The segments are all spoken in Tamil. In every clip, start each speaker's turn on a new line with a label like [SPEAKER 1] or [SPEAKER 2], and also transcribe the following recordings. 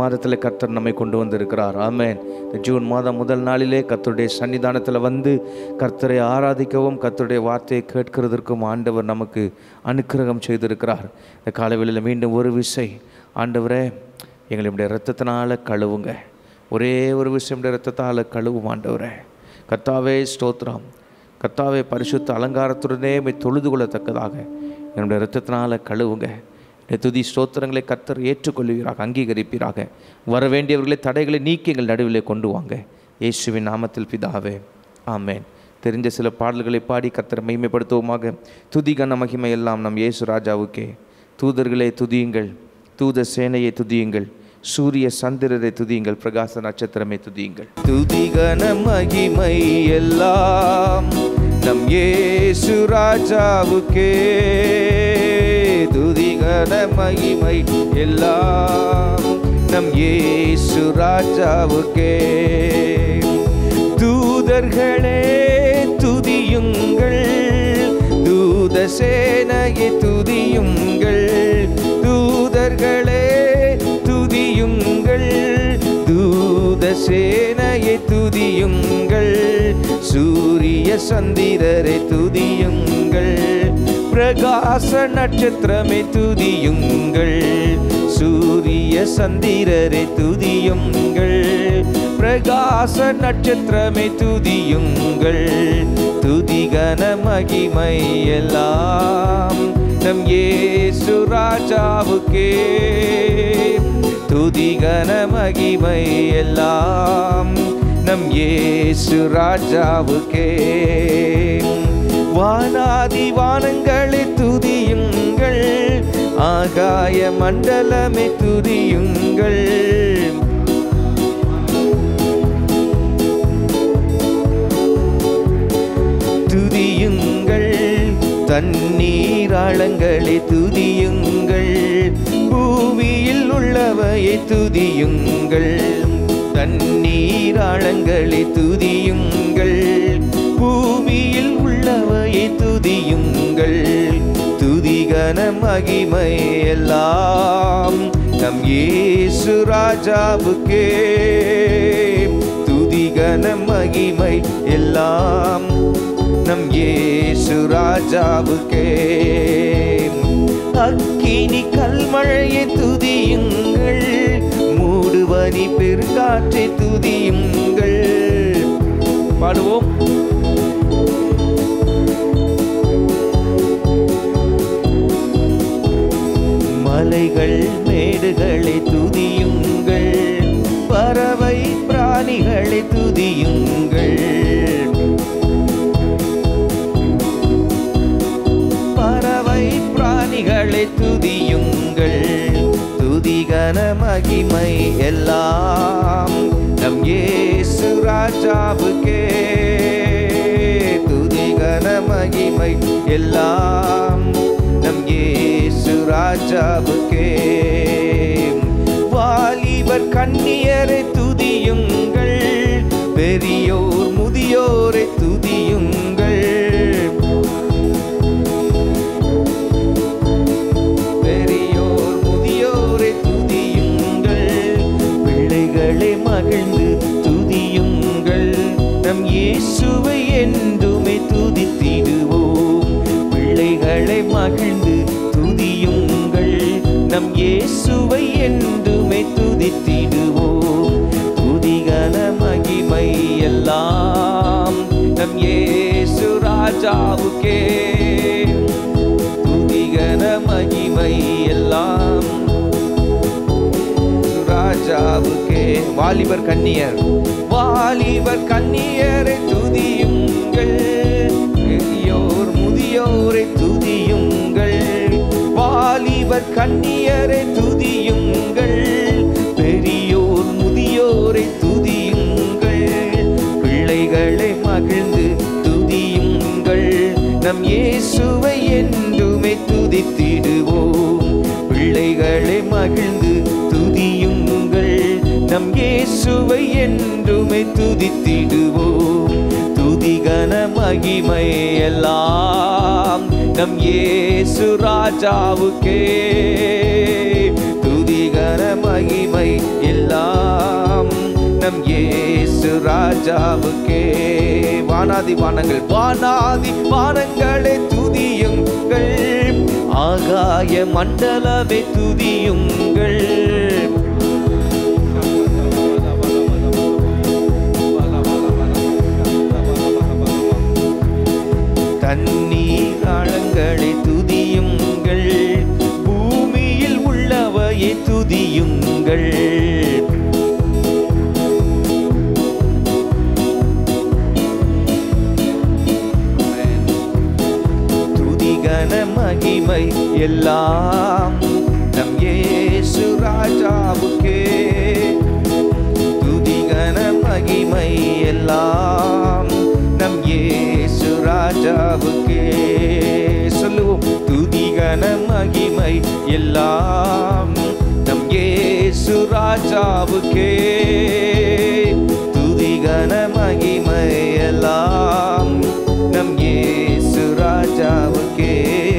[SPEAKER 1] மாதத்தில் கர்த்தர் நம்மை கொண்டு வந்திருக்கிறார். ஆமென். இந்த ஜூன் மாதம் முதல் நாளிலே கர்த்தருடைய சன்னிதானத்தில் வந்து கர்த்தரை ஆராதிக்கவும் கர்த்தருடைய வார்த்தையை கேட்கிறதற்கும் ஆண்டவர் நமக்கு அனுக்கிரகம் செய்திருக்கிறார். இந்த காலவெளியில் மீண்டும் ஒரு விசை, ஆண்டவரே எங்களுடைய இரத்தத்தினால் கழுவுங்க, ஒரே ஒரு விஷயம் இரத்தத்தால் கழுவும் ஆண்டவரே. கர்த்தாவே ஸ்தோத்திரம். கர்த்தாவே பரிசுத்த அலங்காரத்துடனே தொழுது கொள்ளத்தக்கதாக என்னுடைய இரத்தத்தினால் கழுவுங்க. துதி ஸ்தோத்திரங்களை கர்த்தர் ஏற்றுக்கொள்வீராக, அங்கீகரிப்பீராக. வர வேண்டியவர்களை தடைகளை நீக்கி எங்கள் நடுவிலே கொண்டு வாங்க. இயேசுவின் நாமத்தில் பிதாவே, ஆமேன். தெரிஞ்ச சில பாடல்களை பாடி கர்த்தரை மகிமைப்படுத்துவோமாக. துதி கன மகிமை எல்லாம் நம் இயேசு ராஜாவுக்கே. தூதர்களே துதியுங்கள், தூத சேனையை துதியுங்கள், சூரிய சந்திரரை துதியுங்கள், பிரகாச நட்சத்திரமே துதியுங்கள். துதி கன மகிமை எல்லாம் நம் இயேசு ராஜாவுக்கே. துதி கன மகிமை எல்லாம் நம் இயேசு ராஜாவுக்கே. தூதர்களே துதியுங்கள், தூத சேனையை துதியுங்கள், தூதர்களே துதியுங்கள், தூத சேனையை துதியுங்கள், சூரிய சந்திரரை துதியுங்கள், பிரகாச நட்சத்திரமே துதியுங்கள், சூரிய சந்திரரை துதியுங்கள், பிரகாச நட்சத்திரமே துதியுங்கள். துதி கன மகிமை எல்லாம் நம் இயேசு ராஜாவுக்கே. துதி கன மகிமை எல்லாம் நம் இயேசு ராஜாவுக்கே. வானாதி வானங்களை துதியுங்கள், ஆகாய மண்டலமே துதியுங்கள், துதியுங்கள், தண்ணீராளங்களை துதியுங்கள், பூமியில் உள்ளவையை துதியுங்கள், தண்ணீராளங்களை துதியுங்கள், பூமியில் உள்ளவையை துதியுங்கள். துதி கன மகிமை எல்லாம் நம் இயேசு ராஜாவுக்கே. துதி கன மகிமை எல்லாம் நம் இயேசு ராஜாவுக்கே. அக்கினி கல்மழையை துதியுங்கள், மூடுவனி பெருங்காற்றை துதியுங்கள். பாடுவோம். மலைகள் மேடுகளை துதியுங்கள், பறவை பிராணிகளை துதியுங்கள், பறவை பிராணிகளை துதியுங்கள். துதி கன மகிமை எல்லாம் நம் இயேசு ராஜாவுக்கே. துதி கன மகிமை எல்லாம் நம் இயேசு ராஜாவுக்கே. வாலிபர் கன்னியரை துதியுங்கள், பெரியோர் முதியோரை துதியுங்கள், பெரியோர் முதியோரை துதியுங்கள், பிள்ளைகளை மகிழ்ந்து துதியுங்கள், நம் இயேசுவை என்றுமே துதித்திடுவோம். பிள்ளைகளை மகிழ்ந்து துதியுங்கள், நம் இயேசுவை என்றுமே துதித்திடுவோம். துதி கன மகிமை எல்லாம் நம் இயேசு ராஜாவுக்கே. துதி கன மகிமை எல்லாம் ராஜாவுக்கே. வாலிபர் கன்னியர், வாலிபர் கன்னியரை துதியுங்கள், பெரியோர் முதியோரை துதியுங்கள், வாலிபர் கன்னியரை துதியுங்கள், பெரியோர் முதியோரை துதியுங்கள், பிள்ளைகளை மகிழ்ந்து துதியுங்கள், நம் இயேசுவை என்றுமே துதித்திடுவோம். பிள்ளைகளை மகிழ்ந்து துதியுங்கள், நம் இயேசுவை என்றுமே துதித்திடுவோம். துதி கன மகிமை எல்லாம் நம் இயேசு ராஜாவுக்கே. துதி கன மகிமை எல்லாம் நம் இயேசு ராஜாவுக்கே. வானாதி வானங்கள் வானாதி வானங்களே துதியுங்கள், ஆகாய மண்டலமே துதியுங்கள். தண்ணீர் ஆழங்களை துதியுங்கள், பூமியில் உள்ளவையை துதியுங்கள். துதிகன மகிமை எல்லாம் நம் இயேசு ராஜாவுக்கே. துதிகன மகிமை எல்லாம் நம் இயேசு ராஜாவுக்கே. சொல்லுவோம், துதிகன மகிமை எல்லாம் நம் இயேசு ராஜாவுக்கே. துதிகன மகிமை எல்லாம் நம் இயேசு ராஜாவுக்கே.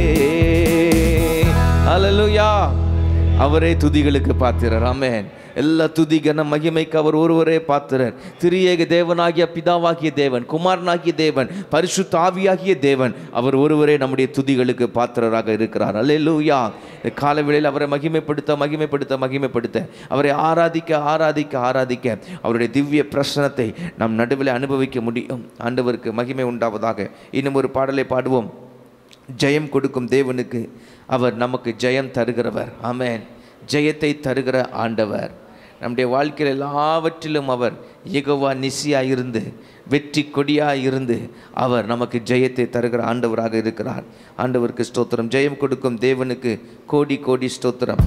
[SPEAKER 1] அல்லேலூயா. அவரே துதிகளுக்கு பாத்திரர். ஆமென். எல்லா துதிகன மகிமைக்கு அவர் ஒருவரே பாத்திரர். திரியேக தேவனாகிய பிதாவாகிய தேவன், குமாரனாகிய தேவன், பரிசுத்த ஆவியாகிய தேவன், அவர் ஒருவரே நம்முடைய துதிகளுக்கு பாத்திரராக இருக்கிறார். அல்லேலூயா. இந்த காலவேளையில் அவரை மகிமைப்படுத்த மகிமைப்படுத்த மகிமைப்படுத்த, அவரை ஆராதிக்க ஆராதிக்க ஆராதிக்க அவருடைய திவ்ய பிரசனத்தை நம் நடுவில் அனுபவிக்க முடியும். ஆண்டவருக்கு மகிமை உண்டாவதாக. இன்னும் ஒரு பாடலை பாடுவோம். ஜெயம் கொடுக்கும் தேவனுக்கு அவர் நமக்கு ஜெயம் தருகிறவர். ஆமென். ஜெயத்தை தருகிற ஆண்டவர். நம்முடைய வாழ்க்கையில் எல்லாவற்றிலும் அவர் யெகோவா நிசியாக இருந்து, வெற்றி கொடியாக இருந்து அவர் நமக்கு ஜெயத்தை தருகிற ஆண்டவராக இருக்கிறார். ஆண்டவருக்கு ஸ்தோத்திரம். ஜெயம் கொடுக்கும் தேவனுக்கு கோடி கோடி ஸ்தோத்திரம்.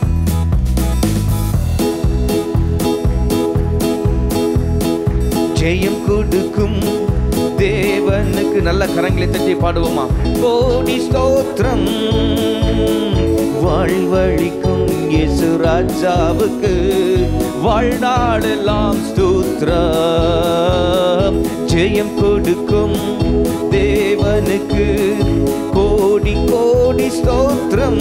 [SPEAKER 1] ஜெயம் கொடுக்கும் தேவனுக்கு நல்ல கரங்களை தட்டி பாடுவோமா? கோடி ஸ்தோத்திரம். வாழ்வழிக்கும் இயேசு ராஜாவுக்கு வாழ்நாளெல்லாம் ஸ்தோத்திரம். ஜெயம் கொடுக்கும் தேவனுக்கு கோடி கோடி ஸ்தோத்திரம்.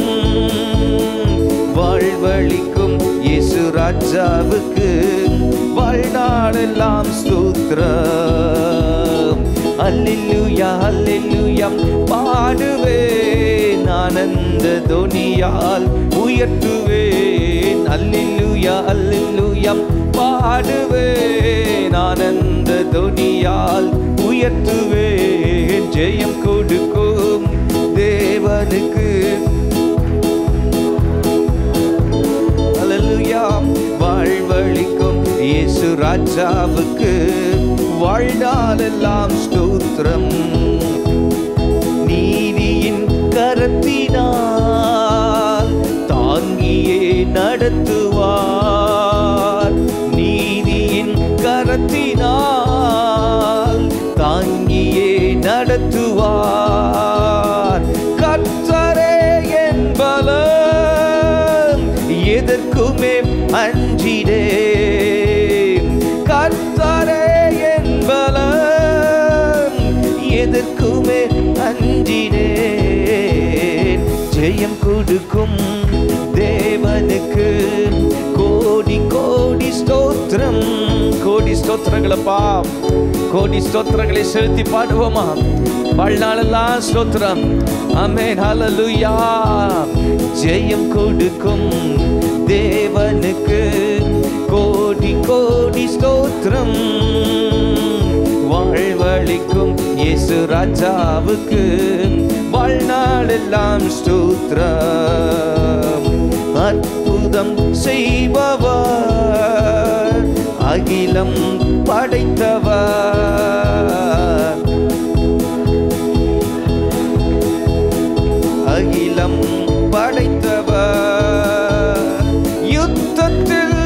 [SPEAKER 1] வாழ்வழிக்கும் இயேசு ராஜாவுக்கு வாழ்நாளெல்லாம் ஸ்தோத்திரம். அல்லேலூயா அல்லேலூயா பாடுவேன், ஆனந்த தொனியால் உயர்த்துவேன். அல்லேலூயா அல்லேலூயா பாடுவேன், ஆனந்த தொனியால் உயர்த்துவேன். ஜெயம் கொடுக்கும் தேவனுக்கு அல்லேலூயா. வாழ்வழிக்கும் இயேசு ராஜாவுக்கு வாழ்நாளெல்லாம் ஸ்தோத்திரம். நீதியின் கரத்தினால் தாங்கியே நடத்துவார். நீதியின் கரத்தினால் தாங்கியே நடத்துவார். கர்த்தரே என் பலம், எதற்குமே அஞ்சிடேன். கர்த்தரே என் பலம், எதற்குமே அஞ்சிடேன். ஜெயம் கொடுக்கும் தேவனுக்கு கோடி கோடி ஸ்தோத்திரம். கோடி ஸ்தோத்திரங்களப்பா, கோடி ஸ்தோத்திரங்களை செலுத்தி பாடுவோமா? வாழ்நாளெல்லாம் ஸ்தோத்திரம். ஆமென். ஹல்லேலூயா. ஜெயம் கொடுக்கும் தேவனுக்கு கோடி கோடி ஸ்தோத்திரம். வாழ்வழிக்கும் இயேசு ராஜாவுக்கு வாழ்நாளெல்லாம் ஸ்தோத்திரம். அற்புதம் செய்பவர், அகிலம் படைத்தவர், அகிலம் படைத்தவர், யுத்தத்தில்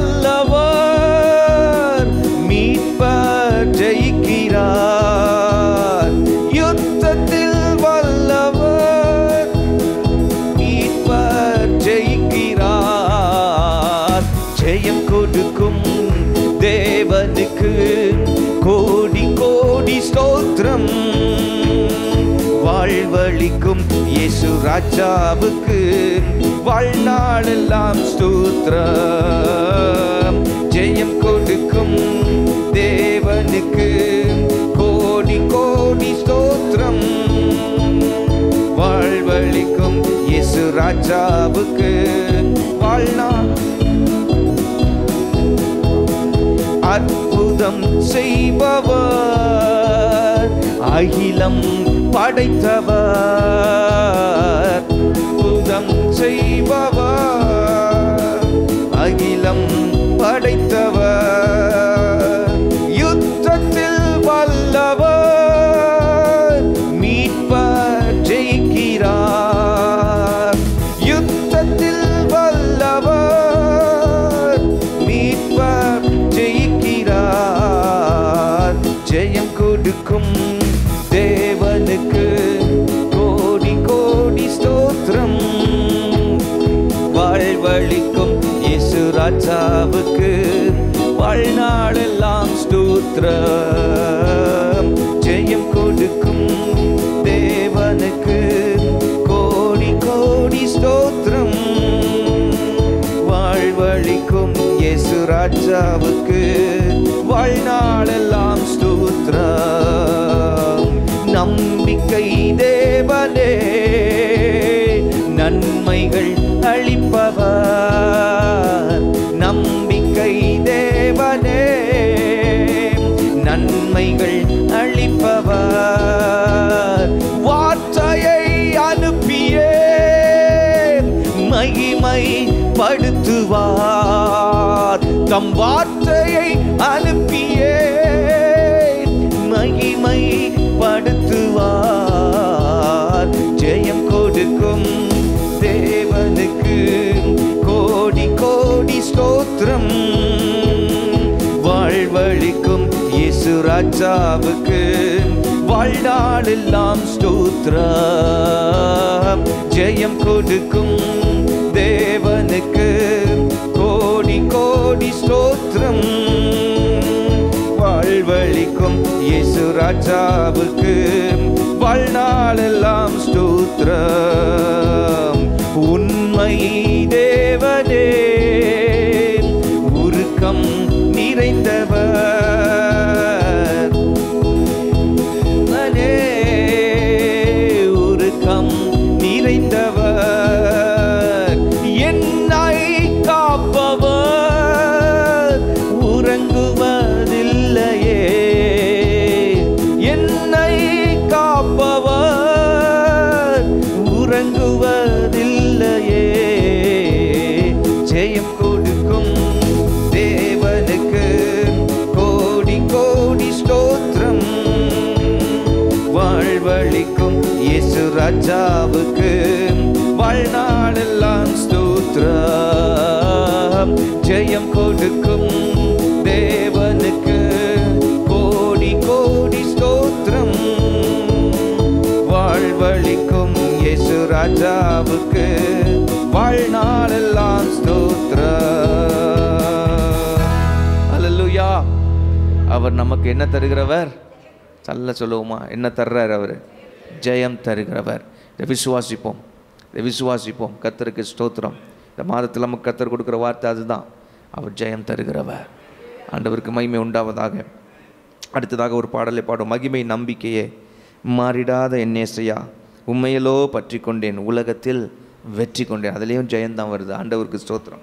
[SPEAKER 1] வல்லவர், மீட்பர் ஜெயிக்கிறார். யுத்தத்தில் வல்லவர், மீட்பர் ஜெயிக்கிறார். ஜெயம் கொடுக்கும் தேவனுக்கு கோடி கோடி ஸ்தோத்திரம். வாழ்வழிக்கும் இயேசு ராஜாவுக்கு வாழ்நாளெல்லாம் ஸ்தோத்திரம். ஜெயம் கொடுக்கும் தேவனுக்கு கோடி கோடி ஸ்தோத்திரம். வாழ்வழிக்கும் இயேசு ராஜாவுக்கு வாழ்நாள். அற்புதம் செய்பவர், அகிலம் படைத்தவர். அற்புதம் செய்பவர், அகிலம் படைத்தவர். யுத்தத்தில் வல்லவர், மீட்பர் ஜெயிக்கிறார். யுத்தத்தில் வல்லவர், மீட்பர் ஜெயிக்கிறார். ஜெயம் கொடுக்கும் தேவனுக்கு கோடி கோடி ஸ்தோத்திரம். வாழ்வழிக்கும் இயேசு ராஜாவுக்கு வாழ்நாளெல்லாம் ஸ்தோத்திரம். ஜெயம் கொடுக்கும் தேவனுக்கு கோடி கோடி ஸ்தோத்திரம். வாழ்வழிக்கும் இயேசு ராஜாவுக்கு வாழ்நாளெல்லாம் ஸ்தோத்திரம். நம்பிக்கை தேவனே, நன்மைகள் அளிப்பவர். நம்பிக்கை தேவனே, நன்மைகள் அளிப்பவர். வார்த்தையை அனுப்பியே மகிமை படுத்துவார். தம் வார்த்தையை அனுப்பியே மகிமை படுத்துவார். ஜெயம் கொடுக்கும் தேவனுக்கு கோடி கோடி ஸ்தோத்திரம். வாழ்வழிக்கும் இயேசு ராஜாவுக்கு வாழ்நாளெல்லாம் ஸ்தோத்திரம். ஜெயம் கொடுக்கும் தேவனுக்கு கோடி கோடி ஸ்தோத்திரம். வாழ்வழிக்கும் இயேசு ராஜாவுக்கு வாழ்நாளெல்லாம் ஸ்தோத்திரம். உண்மை தேவனே, உருக்கம் நிறைந்தவர். உருக்கம் நிறைந்தவர். என்னை காப்பவர் உறங்குவதில்லையே. என்னை காப்பவர் உறங்குவதில்லையே. ஜெயம் கொடுக்கும் தேவனுக்கு கோடி கோடி ஸ்தோத்திரம். வாழ்வழிக்கும் இயேசு ராஜாவுக்கு வாழ்நாளெல்லாம் ஸ்தோத்திரம். ஜெயம் கொடுக்கும் தேவனுக்கு கோடி கோடி ஸ்தோத்திரம். வாழ்வழிக்கும் இயேசு ராஜாவுக்கு வாழ்நாளெல்லாம் ஸ்தோத்திரம். அல்லேலூயா. அவர் நமக்கு என்ன தருகிறவர்? நல்ல சொல்லுவோமா? என்ன தர்றார்? அவர் ஜெயம் தருகிறவர். இதை விசுவாசிப்போம், இதை விசுவாசிப்போம். கர்த்தருக்கு ஸ்தோத்திரம். இந்த மாதத்தில் நமக்கு கர்த்தர் கொடுக்குற வார்த்தை அதுதான். அவர் ஜெயம் தருகிறவர். ஆண்டவருக்கு மகிமை உண்டாவதாக. அடுத்ததாக ஒரு பாடலை பாடும். மகிமை நம்பிக்கையே மாறிடாத என்னேசையா, உண்மையிலோ பற்றி கொண்டேன், உலகத்தில் வெற்றி கொண்டேன். அதுலேயும் ஜெயந்தான் வருது. ஆண்டவருக்கு ஸ்தோத்திரம்.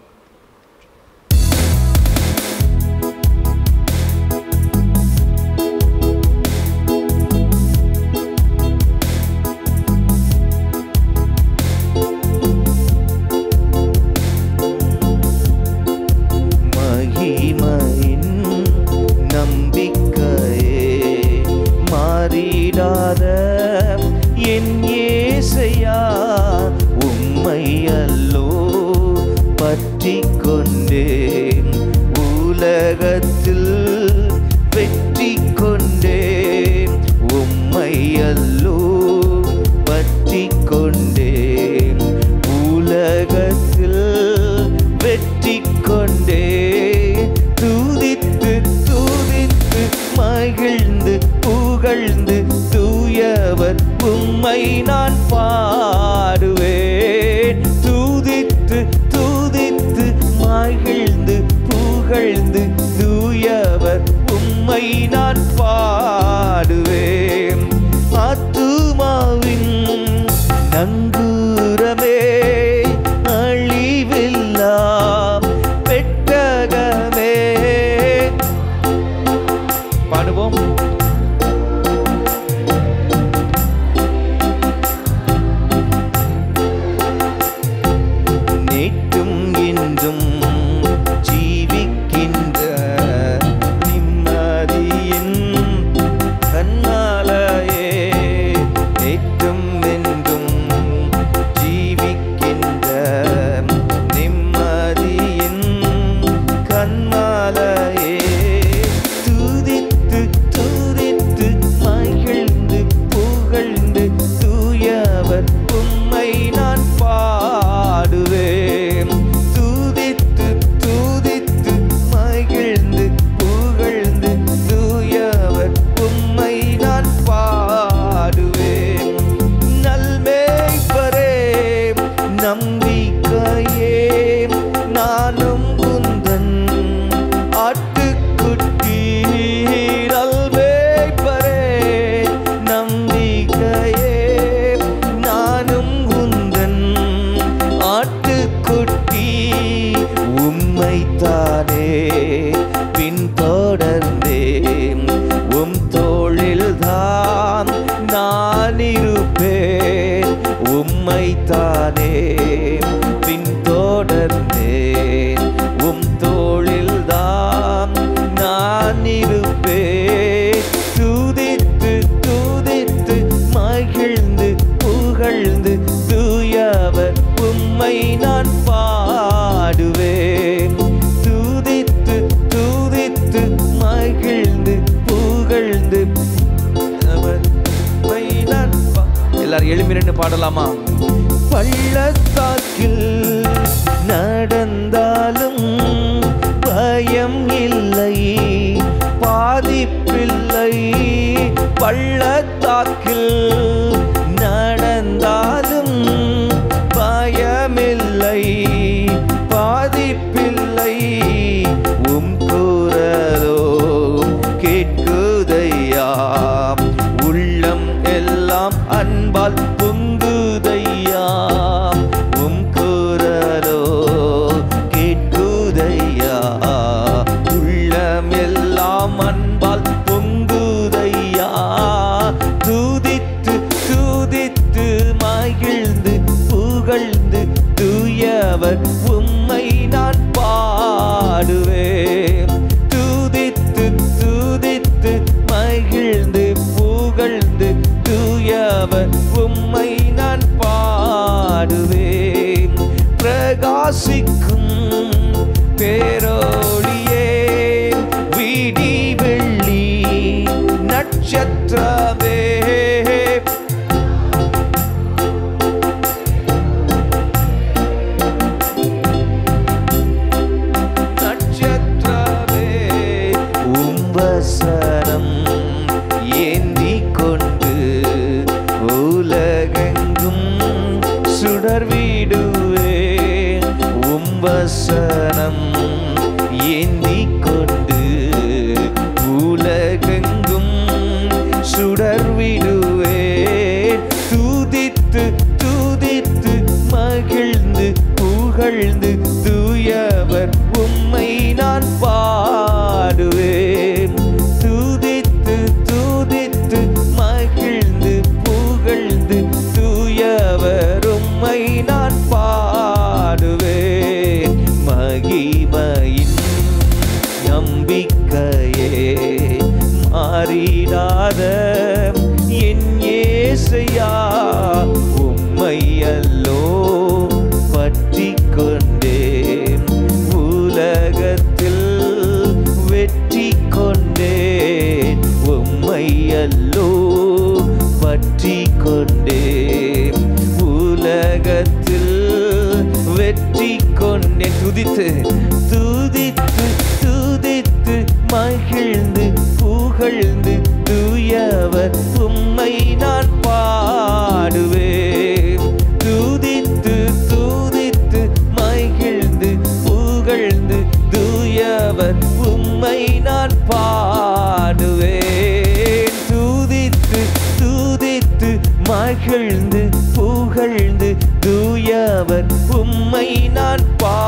[SPEAKER 2] என் இயேசையா, உம்மையல்லோ பற்றி கொண்டேன், உலகத்தில் வெற்றி கொண்டேன். உம்மையல்லோ பற்றி கொண்டேன், உலகத்தில் வெற்றி கொண்டேன். துதித்து துதித்து மகிழ்ந்து புகழ்ந்து தூயவர் உம்மை நான் பாடுவேன். துதித்து புகழ்ந்து தூயவர் உம்மை நான் பாடுவேன். ஆத்துமாவின் நங்கூரமே, அழிவில்லா பெட்டகமே. பாடுவோம். நேற்றும் இன்றும் ஜீவிக்கின்ற நிம்மதியின் கண்ணாலையே, நேற்றும் என்றும் ஜீவிக்கின்ற நிம்மதியின் கண்ணாலையே, துதித்து துதித்து மகிழ்ந்து புகழ்ந்து தூயவர் உம்மை நான் பாடுவேன். துதித்து துதித்து மகிழ்ந்து புகழ்ந்து தூயவர் உம்மை நான் பாடுவேன். நல்மேய்ப்பரே நம்பிக்கையே, நானும் உந்தன் ஆட்டுக்குட்டி. நல்மேய்ப்பரே நம்பிக்கையே, நானும் உந்தன் ஆட்டுக்குட்டி. உம்மைத்தானே பின்தொடர்ந்தேன், உம் தோளில்தான் நான் இருப்பேன். உம்மைத்தானே பின்தொடர்ந்தேன், உம் தோளில்தான் நான் இருப்பேன். துதித்து துதித்து மகிழ்ந்து புகழ்ந்து தூயவர் உம்மை நான் பாடுவேன். துதித்து துதித்து மகிழ்ந்து புகழ்ந்து அவர் உம்மை நான் எல்லாரும் எழுப்பி நின்று பாடலாமா? பள்ளத்தாக்கில் நடந்தாலும் பயம் இல்லை, பாதிப்பில்லை. பள்ளத்தாக்கில் நடந்தாலும் பயமில்லை, பாதிப்பில்லை. உம் குரலோ கேட்குதையா, உள்ளம் எல்லாம் அன்பால் பொங்குதையா. உம் குரலோ கேட்குதையா, உள்ளம் எல்லாம் அன்பால் பொங்குதையா. துதித்து துதித்து மகிழ்ந்து புகழ்ந்து தூயவர் உம்மை நான் பாடுவேன். துதித்து துதித்து மகிழ்ந்து புகழ்ந்து தூயவர் உம்மை நான் பாடுவேன். பிரகாசிக்கும் பேரொளியே, விடி வெள்ளி நட்சத்திரமே, நட்சத்திரமே. உம் வசனம் ஏந்திக் கொண்டு உலகெங்கும் சுடர்விடுவேன். உம் வசனம் ஏந்திக் கொண்டு உலகெங்கும் சுடர்விடுவேன். துதித்து துதித்து மகிழ்ந்து புகழ்ந்து தூயவர் உம்மை நான் பாடுவேன். துதித்து துதித்து மகிழ்ந்து புகழ்ந்து தூயவர் உம்மை நான் பாடுவேன். மகிமையின் நம்பிக்கையே, மாறிடாத என் இயேசையா, உம்மை அல்லோ பற்றிக் கொண்டேன். உலகத்தில் வெற்றி கொண்டேன், உம்மை அல்லோ பற்றிக் கொண்டேன். உலகத்தில் வெற்றி கொண்டேன். துதித்து துதித்து துதித்து மகிழ்ந்து புகழ்ந்து தூயவர் உம்மை நான் பாடுவேன். துதித்து துதித்து மகிழ்ந்து புகழ்ந்து தூயவர் மகிழ்ந்து புகழ்ந்து தூயவர் உம்மை நான்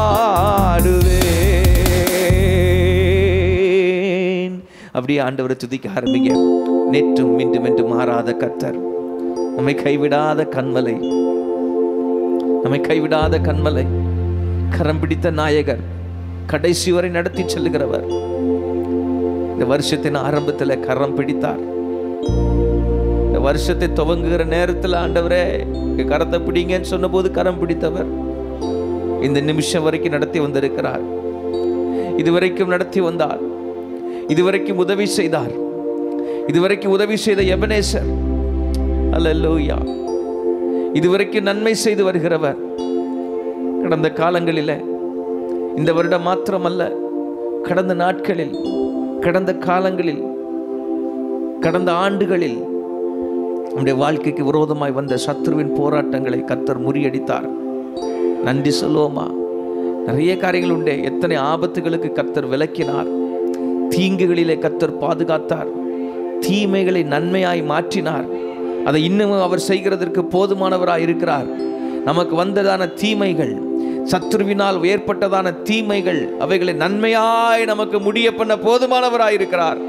[SPEAKER 2] பாடுவேன். அப்படியே ஆண்டவரை துதிக்க ஆரம்பிங்க. நேற்றும் மீண்டும் என்று மாறாத கர்த்தர், நம்மை கைவிடாத கண்மலை, நம்மை கைவிடாத கண்மலை, கரம் பிடித்த நாயகர், கடைசி வரை நடத்தி செல்லுகிறவர். இந்த வருஷத்தின் ஆரம்பத்தில் கரம் பிடித்தார். இந்த வருஷத்தை துவங்குகிற நேரத்தில் ஆண்டவரே கரத்தை பிடிங்கன்னு சொன்ன போது கரம் பிடித்தவர் இந்த நிமிஷம் வரைக்கும் நடத்தி வந்திருக்கிறார். இதுவரைக்கும் நடத்தி வந்தார். இதுவரைக்கும் உதவி செய்தார். இதுவரைக்கும் உதவி செய்த எபனேசர், அல்லேலூயா, இதுவரைக்கும் நன்மை செய்து வருகிறவர். கடந்த காலங்களில், இந்த வருடம் மாத்திரமல்ல, கடந்த நாட்களில், கடந்த காலங்களில், கடந்த ஆண்டுகளில் நம்முடைய வாழ்க்கைக்கு விரோதமாய் வந்த சத்துருவின் போராட்டங்களை கர்த்தர் முறியடித்தார். நன்றி சொல்லுவோமா? நிறைய காரியங்கள் உண்டு. எத்தனை ஆபத்துகளுக்கு கர்த்தர் விலக்கினார். தீங்குகளிலே கர்த்தர் பாதுகாத்தார். தீமைகளை நன்மையாய் மாற்றினார். அதை இன்னமும் அவர் செய்கிறதற்கு போதுமானவராய் இருக்கிறார். நமக்கு வந்ததான தீமைகள், சத்துருவினால் ஏற்பட்டதான தீமைகள், அவைகளை நன்மையாய் நமக்கு முடிய பண்ண போதுமானவராய் இருக்கிறார்.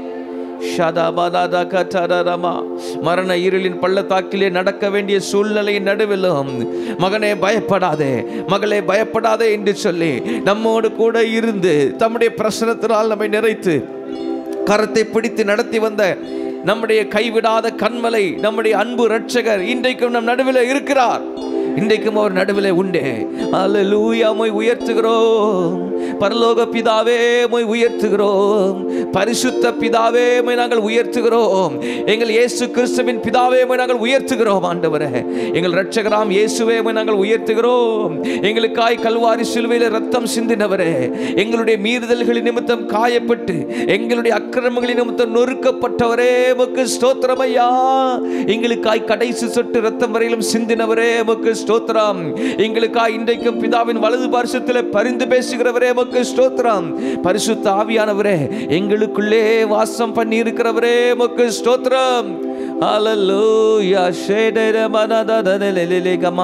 [SPEAKER 2] மரண இருளின் பள்ளத்தாக்கிலே நடக்க வேண்டிய சூழ்நிலையின் நடுவிலும் மகனே பயப்படாதே, மகளே பயப்படாதே என்று சொல்லி நம்மோடு கூட இருந்து தம்முடைய பிரசனத்தினால் நம்மை நிறைத்து கரத்தை பிடித்து நடத்தி வந்த நம்முடைய கைவிடாத கண்மலை, நம்முடைய அன்பு இரட்சகர் இன்றைக்கும் நம் நடுவில் இருக்கிறார். இன்றைக்கும் அவர் நடுவில் உண்டே. அல்லேலூயா, உம்மை உயர்த்துகிறோம். பரலோக பிதாவே உம்மை உயர்த்துகிறோம். பரிசுத்த பிதாவே உம்மை நாங்கள் உயர்த்துகிறோம். எங்கள் இயேசு கிறிஸ்துவின் பிதாவே உம்மை நாங்கள் உயர்த்துகிறோம். ஆண்டவரே, எங்கள் இரட்சகராம் இயேசுவே உம்மை நாங்கள் உயர்த்துகிறோம். எங்களுக்காய் கல்வாரி சிலுவையில் ரத்தம் சிந்தினவரே, எங்களுடைய மீறுதல்களின் நிமித்தம் காயப்பட்டு எங்களுடைய அக்கிரமங்களின் நிமித்தம் நொறுக்கப்பட்டவரே, உமக்கு ஸ்தோத்திரம் ஐயா. எங்களுக்காய் கடைசி சொட்டு ரத்தம் வரையிலும் சிந்தினவரே, உமக்கு ஸ்தோத்திரம். எங்களுக்காய் இன்றைக்கும் பிதாவின் வலது பார்சத்தில் பரிந்து பேசுகிறவரே, உமக்கு ஸ்தோத்திரம். பரிசுத்த ஆவியானவரே, எங்களுக்குள்ளே வாசம் பண்ணி இருக்கிறவரே, உமக்கு ஸ்தோத்திரம். ஹல்லேலூயா. ஷேடரமனததலலலலகமா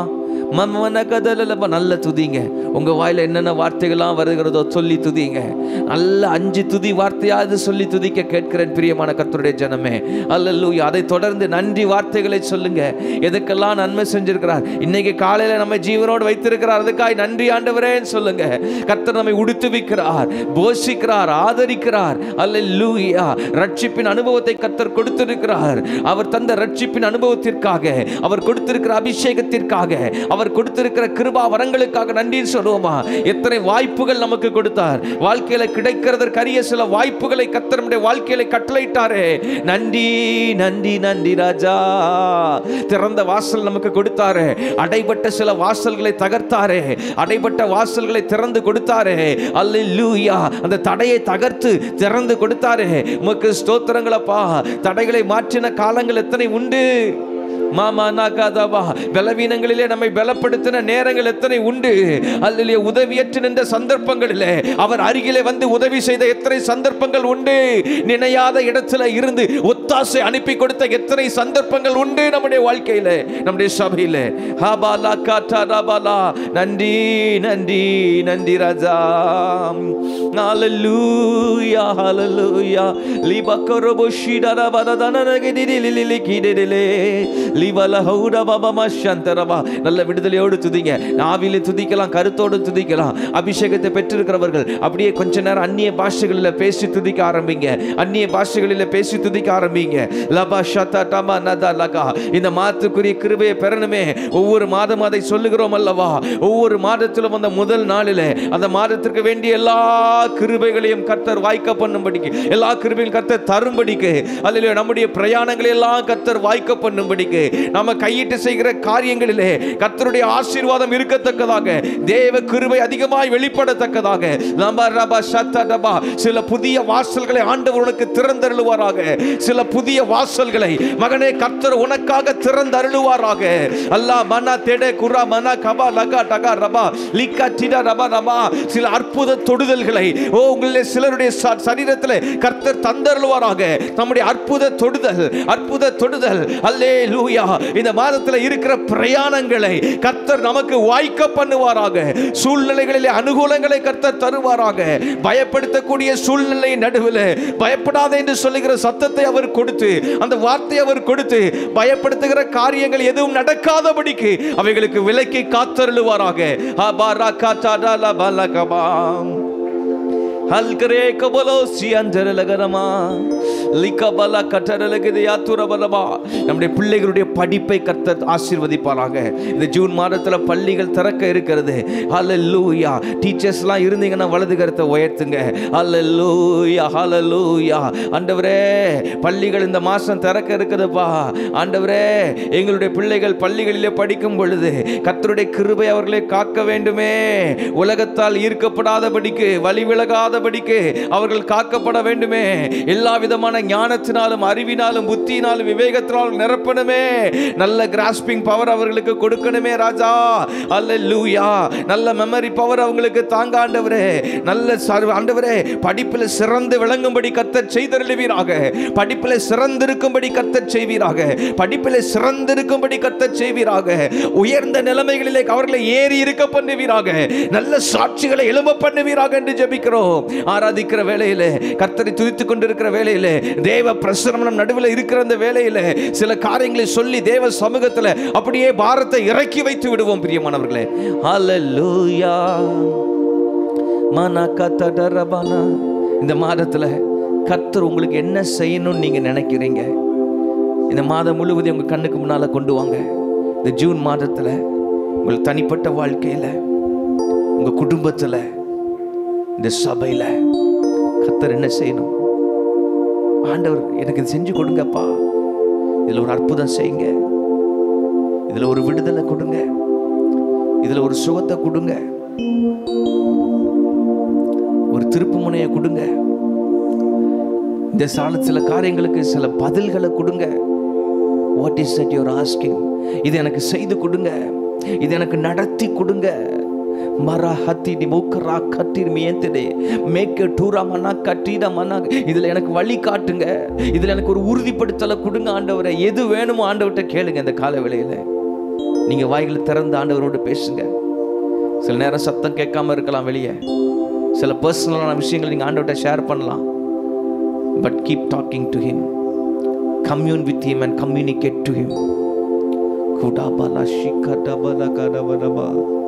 [SPEAKER 2] நல்ல துதிங்க. உங்க வாயில என்னென்ன வார்த்தைகள்லாம் வருகிறதோ சொல்லி துதிங்க. நல்ல 5 துதி வார்த்தையாவது சொல்லி துதிக்க கேட்கிறேன் பிரியமான கர்த்தருடைய ஜனமே. அல்லேலூயா. அதை தொடர்ந்து நன்றி வார்த்தைகளை சொல்லுங்க. எதுக்கெல்லாம் நன்மை செஞ்சிருக்கிறார், இன்னைக்கு காலையில நம்ம ஜீவனோடு வைத்திருக்கிறார், அதுக்காய் நன்றி ஆண்டவரேன்னு சொல்லுங்க. கர்த்தர் நம்மை உடுத்துவிக்கிறார், போஷிக்கிறார், ஆதரிக்கிறார். அல்லேலூயா. ரட்சிப்பின் அனுபவத்தை கர்த்தர் கொடுத்திருக்கிறார். அவர் தந்த ரட்சிப்பின் அனுபவத்திற்காக, அவர் கொடுத்திருக்கிற அபிஷேகத்திற்காக, அவர் கொடுத்திருக்கிற கிருபா வரங்களுக்காக நன்றி சொல்லுவோமா? எத்தனை வாய்ப்புகள் நமக்கு கொடுத்தார். வாழ்க்கையில கிடைக்கிறதற்கரிய சில வாய்ப்புகளை கர்த்தர் நம்முடைய வாழ்க்கையில கட்டளையிட்டாரே. நன்றி நன்றி நன்றி ராஜா. திறந்த வாசல் நமக்கு கொடுத்தாரே, அடைபட்ட சில வாசல்களை தகர்த்தாரே, அடைபட்ட வாசல்களை திறந்து கொடுத்தாரே. அல்லேலூயா. அந்த தடையை தகர்த்து திறந்து கொடுத்தாரே. உமக்கு ஸ்தோத்திரங்களப்பா. தடைகளை மாற்றின காலங்கள் எத்தனை உண்டு. பலவீனங்களிலே நம்மை பலப்படுத்தின நேரங்கள் எத்தனை உண்டு. அல்லேலூயா. உதவியற்று நின்ற சந்தர்ப்பங்களிலே அவர் அருகிலே வந்து உதவி செய்த எத்தனை சந்தர்ப்பங்கள் உண்டு. நினையாத இடத்துல இருந்து ஒத்தாசை அனுப்பி கொடுத்த எத்தனை சந்தர்ப்பங்கள் உண்டு நம்முடைய வாழ்க்கையில, நம்முடைய சபையில. நன்றி நன்றி நன்றி ராஜா. ஹல்லேலூயா ஹல்லேலூயா. நல்ல விடுதலையோடு துதிங்க. நாவிலே துதிக்கலாம், கருத்தோடு துதிக்கலாம். அபிஷேகத்தை பெற்றிருக்கிறவர்கள் அப்படியே கொஞ்ச நேரம் அந்நிய பாஷைகளில் பேசி துதிக்க ஆரம்பிங்க. அந்நிய பாஷைகளில் பேசி துதிக்க ஆரம்பிங்க. இந்த மாதத்துக்குரிய கிருபையை பெறணுமே. ஒவ்வொரு மாதம் அதை சொல்லுகிறோம் அல்லவா? ஒவ்வொரு மாதத்திலும் அந்த முதல் நாளிலே அந்த மாதத்திற்கு வேண்டிய எல்லா கிருபைகளையும் கர்த்தர் வாய்க்க பண்ணும்படிக்கு, எல்லா கிருபையும் கர்த்தர் தரும்படிக்கு, அல்லேலூயா, நம்முடைய பிரயாணங்களை எல்லாம் கர்த்தர் வாய்க்க பண்ணும்படிக்கு, நம்ம கையிட்டு செய்கிற காரியங்களிலே கர்த்தருடைய ஆசீர்வாதம் இருக்கத்தக்கதாக, தேவ கிருபை அதிகமாய் வெளிப்படத்தக்கதாக சில புதிய வாசல்களை ஆண்டவர் உனக்கு திறந்தருளுவாராக. சில புதிய வாசல்களை மகனே கர்த்தர் உனக்காக திறந்தருளுவாராக. அல்லாஹ் மனா தேடே குரா மனா கபா லகா டகா ரபா லிக்கா டிடா ரபா ரபா. சில அற்புத தொடுதல்களை உங்களுடைய சிலருடைய சரீரத்தில் கர்த்தர் தந்தருளுவாராக. நம்முடைய அற்புத தொடுதல், அற்புத தொடுதல். அல்லேலூயா. ஹalleluya. இந்த மாதத்தில் இருக்கிற பிரயாணங்களை கர்த்தர் நமக்கு வாய்க்க பண்ணுவாராக. சூழ்நிலைகளிலே அனுகூலங்களை கர்த்தர் தருவாராக. பயப்படுத்தக்கூடிய சூழ்நிலை நடுவில் பயப்படாதே என்று சொல்லுகிற சத்தத்தை அவர் கொடுத்து, அந்த வார்த்தை அவர் கொடுத்து, பயப்படுத்துகிற காரியங்கள் எதுவும் நடக்காதபடிக்கு அவைகளுக்கு விலக்கி காத்தருளுவாராக. ஹல்கரே கபலோ சியந்தர லகரமா லிகபல கட்டர லகதே யாத்துரபலபா. நம்முடைய பிள்ளைகளுடைய படிப்பை கர்த்தர் ஆசீர்வதிப்பாராக. இந்த ஜூன் மாதத்தில் பள்ளிகள் திறக்க இருக்கிறது. ஹல்லேலூயா. டீச்சர்ஸ்லாம் இருந்தீங்கன்னா வலது கரத்தை உயர்த்துங்க. ஹல்லேலூயா ஹல்லேலூயா. ஆண்டவரே பள்ளிகள் இந்த மாதம் திறக்க இருக்குதுப்பா. ஆண்டவரே எங்களுடைய பிள்ளைகள் பள்ளிகளிலே படிக்கும் பொழுது கர்த்தருடைய கிருபை அவர்களை காக்க வேண்டுமே. உலகத்தால் ஈர்க்கப்படாதபடிக்கு, வழி விலகாதபடிக்கு அவர்கள் காக்கப்பட வேண்டுமே. எல்லா விதமான ஞானத்தினாலும் அறிவினாலும் புத்தியினாலும் விவேகத்தினாலும் நிரப்பணுமே. நல்ல கிராஸ்பிங் பவர் அவர்களுக்கு கொடுக்கணுமே ராஜா. அல்லேலூயா. நல்ல மெமரி பவர் அவங்களுக்கு தாங்க ஆண்டவரே. நல்ல ஆண்டவரே படிப்பில் சிறந்து விளங்கும்படி கர்த்தர் செய்தருளுவீராக. படிப்பில் சிறந்திருக்கும்படி கர்த்தர் செய்வீராக. படிப்பில் சிறந்திருக்கும்படி கர்த்தர் செய்வீராக. உயர்ந்த நிலைமைகளிலே அவர்களை ஏறி இருக்க பண்ணுவீராக. நல்ல சாட்சிகளை எழும்ப பண்ணுவீராக என்று ஜெபிக்கிறோம். ஆராதிக்கிற வேளையிலே, கர்த்தரை துதித்துக் கொண்டிருக்கிற வேளையிலே, தேவ பிரசன்னம் நடுவில் இருக்கிற அந்த வேளையிலே சில காரியங்களை சொல்லி தேவ சமூகத்தில் அப்படியே பாரத்தை இறக்கி வைத்து விடுவோம் பிரியமானவர்களே. ஹல்லேலூயா. மனகதரபனா. இந்த மாதத்தில் கர்த்தர் உங்களுக்கு என்ன செய்யணும்னு நீங்க நினைக்கிறீங்க? இந்த மாதம் முழுவதும் உங்க கண்ணுக்கு முன்னால கொண்டு வாங்க. இந்த ஜூன் மாதத்தில் உங்கள் தனிப்பட்ட வாழ்க்கையில், உங்க குடும்பத்தில், இந்த சபையில் கர்த்தர் என்ன செய்யணும்? ஆண்டவர் எனக்கு இது செஞ்சு கொடுங்கப்பா, இதில் ஒரு அற்புதம் செய்யுங்க, இதில் ஒரு விடுதலை கொடுங்க, இதில் ஒரு சுகத்தை கொடுங்க, ஒரு திருப்பு முனையை கொடுங்க, இந்த சில காரியங்களுக்கு சில பதில்களை கொடுங்க. What is that you are asking? இது எனக்கு செய்து கொடுங்க, இது எனக்கு நடத்தி கொடுங்க. இதுல எனக்கு வழி காட்டுங்க, இதுல எனக்கு ஒரு உறுதிப்படுத்தலை கொடுங்க ஆண்டவரை. எது வேணுமோ ஆண்டவர்கிட்ட கேளுங்க. இந்த கால வேளையில நீங்க வாய்களை திறந்து ஆண்டவரோடு பேசுங்க. சில நேரம் சத்தம் கேட்காம இருக்கலாம், வெளியே சில பர்சனலான விஷயங்கள் நீங்க ஆண்டவர்கிட்ட ஷேர் பண்ணலாம். But keep talking to him. commune with him and communicate to him. kudabala shikadabala kadabala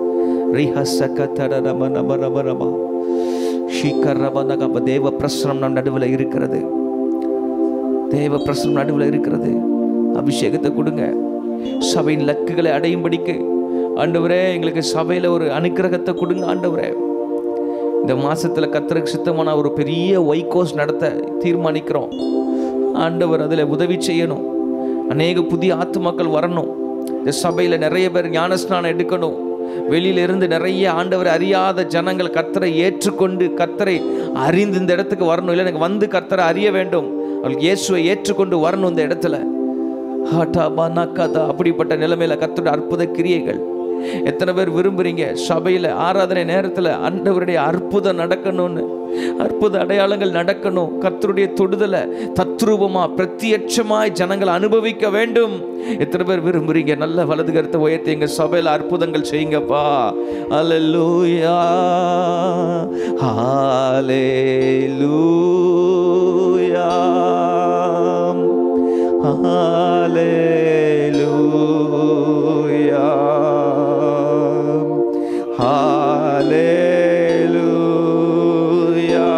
[SPEAKER 2] rihasakataramanabarabaraba shikarabanaga. தேவ பிரசன்னம் நம் நடுவில் இருக்கிறது. தேவ பிரசன்னம் நடுவில் இருக்கிறது. அபிஷேகத்தை கொடுங்க. சபையின் லக்குகளை அடையும்படிக்கு ஆண்டவரே எங்களுக்கு சபையில் ஒரு அனுக்கிரகத்தை கொடுங்க ஆண்டவரே. இந்த மாசத்துல கர்த்தருக்கு சித்தமான ஒரு பெரிய வைகோஸ் நடத்த தீர்மானிக்கிறோம் ஆண்டவர். அதில் உதவி செய்யணும். அநேக புதிய ஆத்துமாக்கள் வரணும். இந்த சபையில் நிறைய பேர் ஞானஸ்நானம் எடுக்கணும். வெளியில இருந்து நிறைய ஆண்டவரை அறியாத ஜனங்கள் கர்த்தரை ஏற்றுக்கொண்டு கர்த்தரை அறிந்து இந்த இடத்துக்கு வரணும். இல்லை எனக்கு வந்து கர்த்தரை அறிய வேண்டும், அவளுக்கு இயேசுவை ஏற்றுக்கொண்டு வரணும் இந்த இடத்துல. அப்படிப்பட்ட நிலைமையில கர்த்தருடைய அற்புத கிரியைகள் எத்தனை பேர் விரும்புறீங்க? சபையில் ஆராதனை நேரத்தில் ஆண்டவருடைய அற்புதம் நடக்கணும்னு, அற்புத அடையாளங்கள் நடக்கணும். கர்த்தருடைய தொடுதலை தத்ரூபமா பிரத்யட்சமாய் ஜனங்கள் அனுபவிக்க வேண்டும். எத்தனை பேர் விரும்புறீங்க? நல்ல வலது கருத்தை உயர்த்தி எங்க சபையில் அற்புதங்கள் செய்யுங்கப்பா. அல்லேலூயா ஹல்லேலூயா ஹல்லேலூயா ஹல்லேலூயா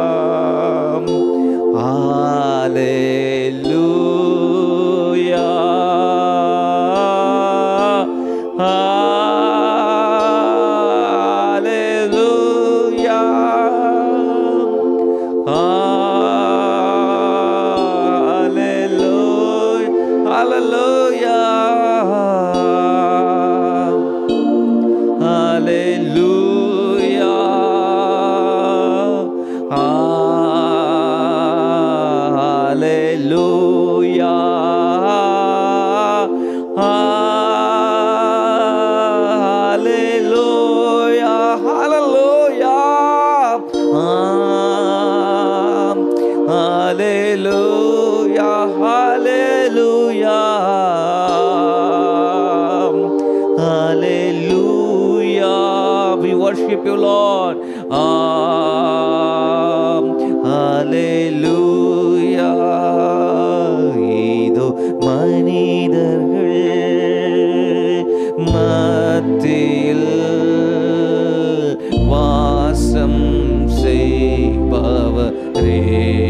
[SPEAKER 2] ஹல்லேலூயா ஹல்லேலூயா ஹல்லேலூயா ஹல்லேலூயா ஹல்லேலூயா ஹல்லேலூயா ஹல்லேலூயா ஹல்லேலூயா ஹல்லேலூயா லார்ட். ஹல்லேலூயா. இதோ மனிதர்கள் மத்தியில் வாசம் செய்பவரே,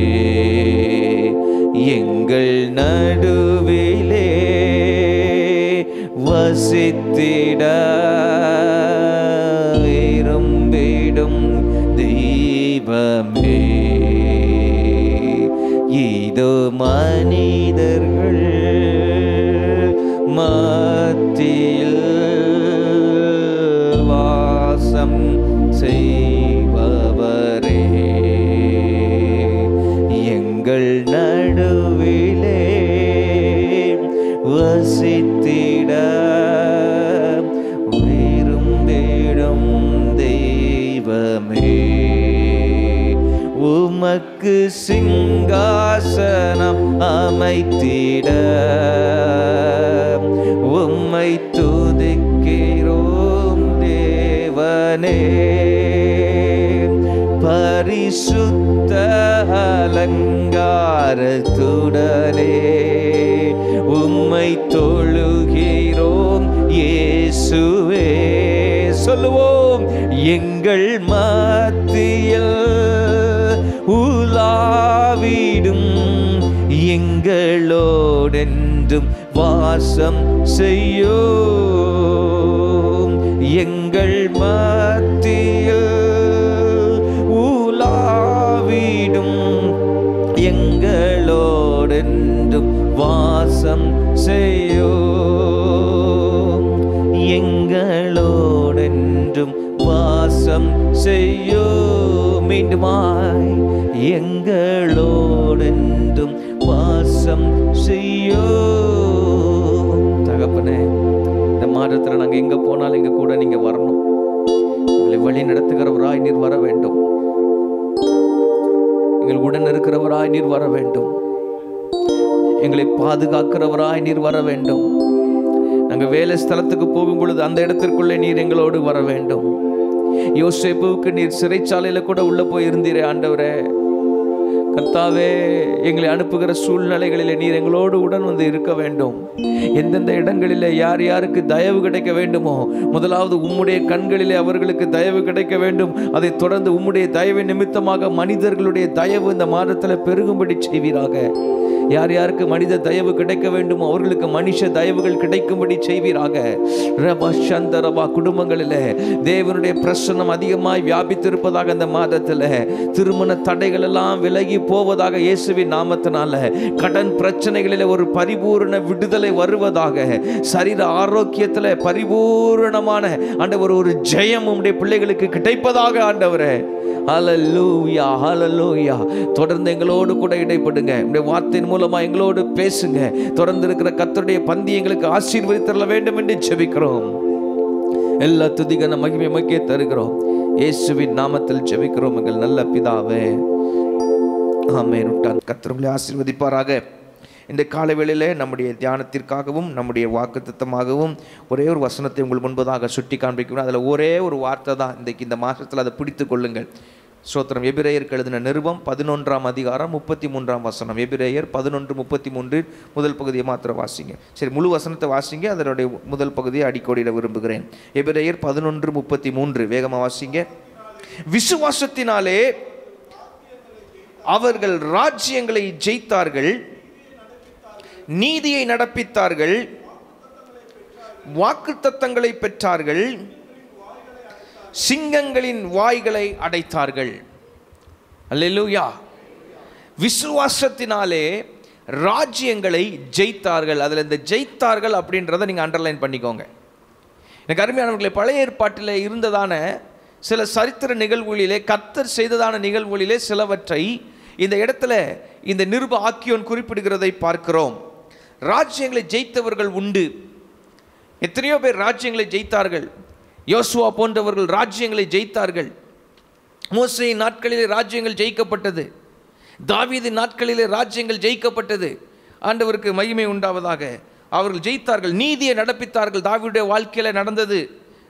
[SPEAKER 2] எங்கள் நடுவிலே வசித்திட விரும்பிடும் தெய்வமே, இதோ மனிதர்கள் மத்தியில் வாசம் செய்பவரே, எங்கள் நடுவிலே வசித்திட விரும்பிடும் தெய்வமே, உமக்கு சிங்காசனம் அமைத்திட உம்மை துதிக்கிறோம் தேவனே, பரிசுத்த அலங்காரத்துடனே உம்மை தொழுகிறோம் இயேசுவே. சொல்லுவோம், எங்கள் மத்தியில் உலாவிடும் எங்களோடென்றும் வாசம் செய்யும், எங்கள் மத்தியில் உலாவிடும் எங்களோடென்றும் வாசம் செய்யும், எங்களோடென்றும் வாசம் செய்யும். மீண்டுமாய், எங்களோடென்றும் வாசம் செய்யும். தகப்பனே, இந்த மாதத்தில் நாங்கள் எங்கே போனாலும் எங்கள் கூட நீங்கள் வரணும். எங்களை வழி நடத்துகிறவராய் நீர் வர வேண்டும். எங்கள் உடன் இருக்கிறவராய் நீர் வர வேண்டும். எங்களை பாதுகாக்கிறவராய் நீர் வர வேண்டும். நாங்கள் வேலை ஸ்தலத்துக்கு போகும் பொழுது அந்த இடத்திற்குள்ளே நீர் எங்களோடு வர வேண்டும். யோசேப்புவுக்கு நீர் சிறைச்சாலையில் கூட உள்ள போய் இருந்தீரே ஆண்டவரே. கர்த்தாவே, எங்களை அனுப்புகிற சூழ்நிலைகளிலே நீர் எங்களோடு உடன் வந்து இருக்க வேண்டும். எந்தெந்த இடங்களிலே யார் யாருக்கு தயவு கிடைக்க வேண்டுமோ, முதலாவது உம்முடைய கண்களிலே அவர்களுக்கு தயவு கிடைக்க வேண்டும். அதை தொடர்ந்து உம்முடைய தயவின் நிமித்தமாக மனிதர்களுடைய தயவு இந்த மாதத்தில் பெருகும்படி செய்வீராக. யார் யாருக்கு மனித தயவு கிடைக்க வேண்டுமோ அவர்களுக்கு மனுஷ தயவுகள் கிடைக்கும்படி செய்வீராக. ரபா சந்தரபா, குடும்பங்களில் தேவனுடைய பிரசன்னம் அதிகமாய் வியாபித்திருப்பதாக இந்த மாதத்தில் திருமண தடைகள் எல்லாம் விலகி போவதாக இயேசுவின் நாமத்தினால. கடன் பிரச்சனைகளில் ஒரு பரிபூர்ண விடுதலை வருவதாக. சரீர ஆரோக்கியத்தில் பரிபூர்ணமான ஆண்டவர் ஒரு ஜெயம் உம்முடைய பிள்ளைகளுக்கு கிடைப்பதாக ஆண்டவரே. ஹல்லேலூயா, ஹல்லேலூயா. தொடர்ந்து எங்களோடு கூட இடைப்படுங்க. உம்முடைய வார்த்தையின் மூலமா எங்களோடு பேசுங்க. தொடர்ந்து இருக்கிற கர்த்தருடைய பந்தி எங்களுக்கு ஆசீர்வதித்தர வேண்டும் என்று ஜெபிக்கிறோம். எல்லா துதிகன மகிமை மக்கே தருகிறோம். இயேசுவின் நாமத்தில் ஜெபிக்கிறோம் எங்கள் நல்ல பிதாவே, ஆமென். கர்த்தர் உங்களை ஆசீர்வதிப்பாராக. இந்த காலை வேளையிலே நம்முடைய தியானத்திற்காகவும் நம்முடைய வாக்குத்தத்தமாகவும் ஒரே ஒரு வசனத்தை உங்கள் முன்பதாக சுட்டி காண்பிக்கணும். அதில் ஒரே ஒரு வார்த்தை தான் இன்றைக்கு இந்த மாதத்தில் அதை பிடித்து கொள்ளுங்கள். ஸ்தோத்திரம். எபிரேயருக்கு எழுதின நிருபம் 11ஆம் அதிகாரம் 33ஆம் வசனம். எபிரேயர் 11:33 முதல் பகுதியை மாத்திரம் வாசிங்க. சரி, முழு வசனத்தை வாசிங்க. அதனுடைய முதல் பகுதியை அடிக்கோடிட விரும்புகிறேன். எபிரேயர் 11:33 வேகமாக வாசிங்க. விசுவாசத்தினாலே அவர்கள் ராஜ்யங்களை ஜெயித்தார்கள், நீதியை நடப்பித்தார்கள், வாக்குத்தத்தங்களை பெற்றார்கள், சிங்கங்களின் வாய்களை அடைத்தார்கள். அல்லேலூயா. விசுவாசத்தினாலே ராஜ்யங்களை ஜெயித்தார்கள். அதில் இந்த ஜெயித்தார்கள் அப்படின்றத நீங்கள் அண்டர்லைன் பண்ணிக்கோங்க. எனக்கு அருமையானவர்களே, பழைய ஏற்பாட்டில் இருந்ததான சில சரித்திர நிகழ்வுகளிலே, கர்த்தர் செய்ததான நிகழ்வுகளிலே சிலவற்றை இந்த இடத்துல இந்த நிருப ஆக்கியோன் குறிப்பிடுகிறதை பார்க்கிறோம். ராஜ்யங்களை ஜெயித்தவர்கள் உண்டு. எத்தனையோ பேர் ராஜ்யங்களை ஜெயித்தார்கள். யோசுவா போன்றவர்கள் ராஜ்யங்களை ஜெயித்தார்கள். மோசேயின் நாட்களிலே ராஜ்யங்கள் ஜெயிக்கப்பட்டது. தாவீதின் நாட்களிலே ராஜ்யங்கள் ஜெயிக்கப்பட்டது. ஆண்டவருக்கு மகிமை உண்டாவதாக. அவர்கள் ஜெயித்தார்கள், நீதியை நடப்பித்தார்கள். தாவீதுடைய வாழ்க்கையில் நடந்தது.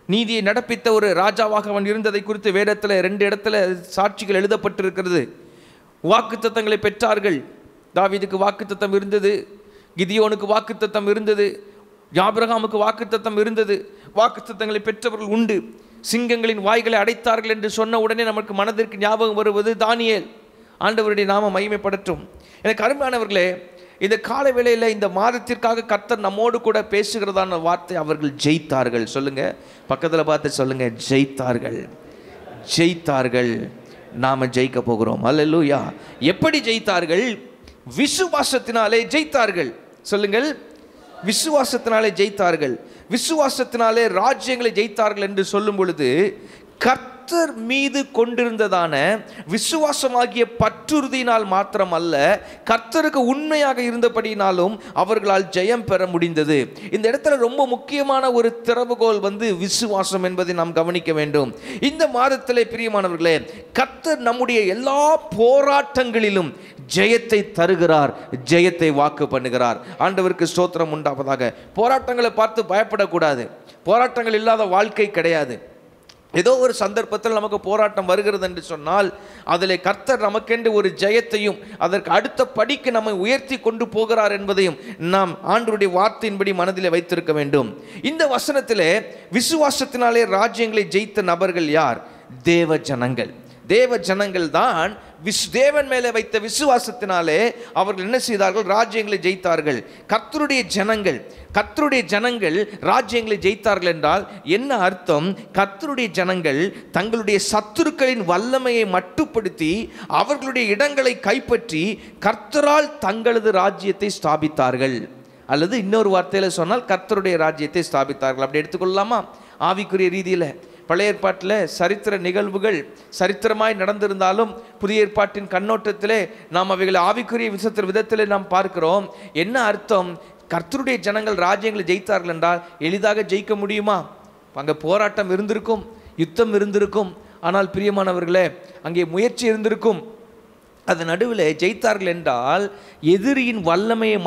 [SPEAKER 2] நீதியை நடப்பித்த ஒரு ராஜாவாக அவன் இருந்ததை குறித்து வேதத்தில் 2 இடத்துல சாட்சிகள் எழுதப்பட்டிருக்கிறது. வாக்குத்தத்தங்களை பெற்றார்கள். தாவீதுக்கு வாக்குத்தத்தம் இருந்தது, கிதியோனுக்கு வாக்குத்தத்தம் இருந்தது, ஆபிரகாமுக்கு வாக்குத்தத்தம் இருந்தது. வாக்குத்தத்தங்களை பெற்றவர்கள் உண்டு. சிங்கங்களின் வாய்களை அடைத்தார்கள் என்று சொன்ன உடனே நமக்கு மனதிற்கு ஞாபகம் வருவது தானியேல். ஆண்டவருடைய நாமம் மகிமைப்படட்டும். எனக்கு அருமையானவர்களே, இந்த கால வேளையில் இந்த மாதத்திற்காக கர்த்தர் நம்மோடு கூட பேசுகிறதான வார்த்தை, அவர்கள் ஜெயித்தார்கள். சொல்லுங்க, பக்கத்தில் பார்த்து சொல்லுங்க, ஜெயித்தார்கள், ஜெயித்தார்கள். நாம ஜெயிக்க போகிறோம். அல்லேலூயா. எப்படி ஜெயித்தார்கள்? விசுவாசத்தினாலே ஜெயித்தார்கள். சொல்லுங்கள், விசுவாசத்தினாலே ஜெயித்தார்கள். விசுவாசத்தினாலே ராஜ்யங்களை ஜெயித்தார்கள் என்று சொல்லும் பொழுது, கர்த்தர் மீது கொண்டிருந்ததான விசுவாசமாகிய பற்றுறுதியினால் மாத்திரம் அல்ல, கர்த்தருக்கு உண்மையாக இருந்தபடினாலும் அவர்களால் ஜெயம் பெற முடிந்தது. இந்த இடத்துல ரொம்ப முக்கியமான ஒரு திறவுகோல் விசுவாசம் என்பதை நாம் கவனிக்க வேண்டும். இந்த மாதத்திலே பிரியமானவர்களே, கர்த்தர் நம்முடைய எல்லா போராட்டங்களிலும் ஜெயத்தை தருகிறார், ஜெயத்தை வாக்கு பண்ணுகிறார். ஆண்டவருக்கு ஸ்தோத்திரம் உண்டாவதாக. போராட்டங்களை பார்த்து பயப்படக்கூடாது. போராட்டங்கள் இல்லாத வாழ்க்கை கிடையாது. ஏதோ ஒரு சந்தர்ப்பத்தில் நமக்கு போராட்டம் வருகிறது என்று சொன்னால் அதில் கர்த்தர் நமக்கென்று ஒரு ஜெயத்தையும் அதற்கு அடுத்த படிக்கு நம்மை உயர்த்தி கொண்டு போகிறார் என்பதையும் நாம் ஆண்டவருடைய வார்த்தையின்படி மனதில் வைத்திருக்க வேண்டும். இந்த வசனத்திலே விசுவாசத்தினாலே ராஜ்யங்களை ஜெயித்த நபர்கள் யார்? தேவ ஜனங்கள். தேவ ஜனங்கள் தான் தேவன் மேலே வைத்த விசுவாசத்தினாலே அவர்கள் என்ன செய்தார்கள்? ராஜ்யங்களை ஜெயித்தார்கள். கர்த்தருடைய ஜனங்கள், கர்த்தருடைய ஜனங்கள் ராஜ்யங்களை ஜெயித்தார்கள் என்றால் என்ன அர்த்தம்? கர்த்தருடைய ஜனங்கள் தங்களுடைய சத்துருக்களின் வல்லமையை மட்டுப்படுத்தி அவர்களுடைய இடங்களை கைப்பற்றி கர்த்தரால் தங்களது ராஜ்யத்தை ஸ்தாபித்தார்கள். அல்லது இன்னொரு வார்த்தையில் சொன்னால் கர்த்தருடைய ராஜ்யத்தை ஸ்தாபித்தார்கள். அப்படி எடுத்துக்கொள்ளலாமா? ஆவிக்குரிய ரீதியில் பழைய ஏற்பாட்டில் சரித்திர நிகழ்வுகள் சரித்திரமாய் நடந்திருந்தாலும் புதிய ஏற்பாட்டின் கண்ணோட்டத்திலே நாம் அவைகளை ஆவிக்குரிய விதத்திலே நாம் பார்க்கிறோம். என்ன அர்த்தம்? கர்த்தருடைய ஜனங்கள் ராஜ்யங்களை ஜெயித்தார்கள் என்றால் எளிதாக ஜெயிக்க முடியுமா? அங்கே போராட்டம் இருந்திருக்கும், யுத்தம் இருந்திருக்கும். ஆனால் பிரியமானவர்களே, அங்கே முயற்சி இருந்திருக்கும். அது நடுவில் ஜெயித்தார்கள் என்றால் எதிரியின் வல்லமையை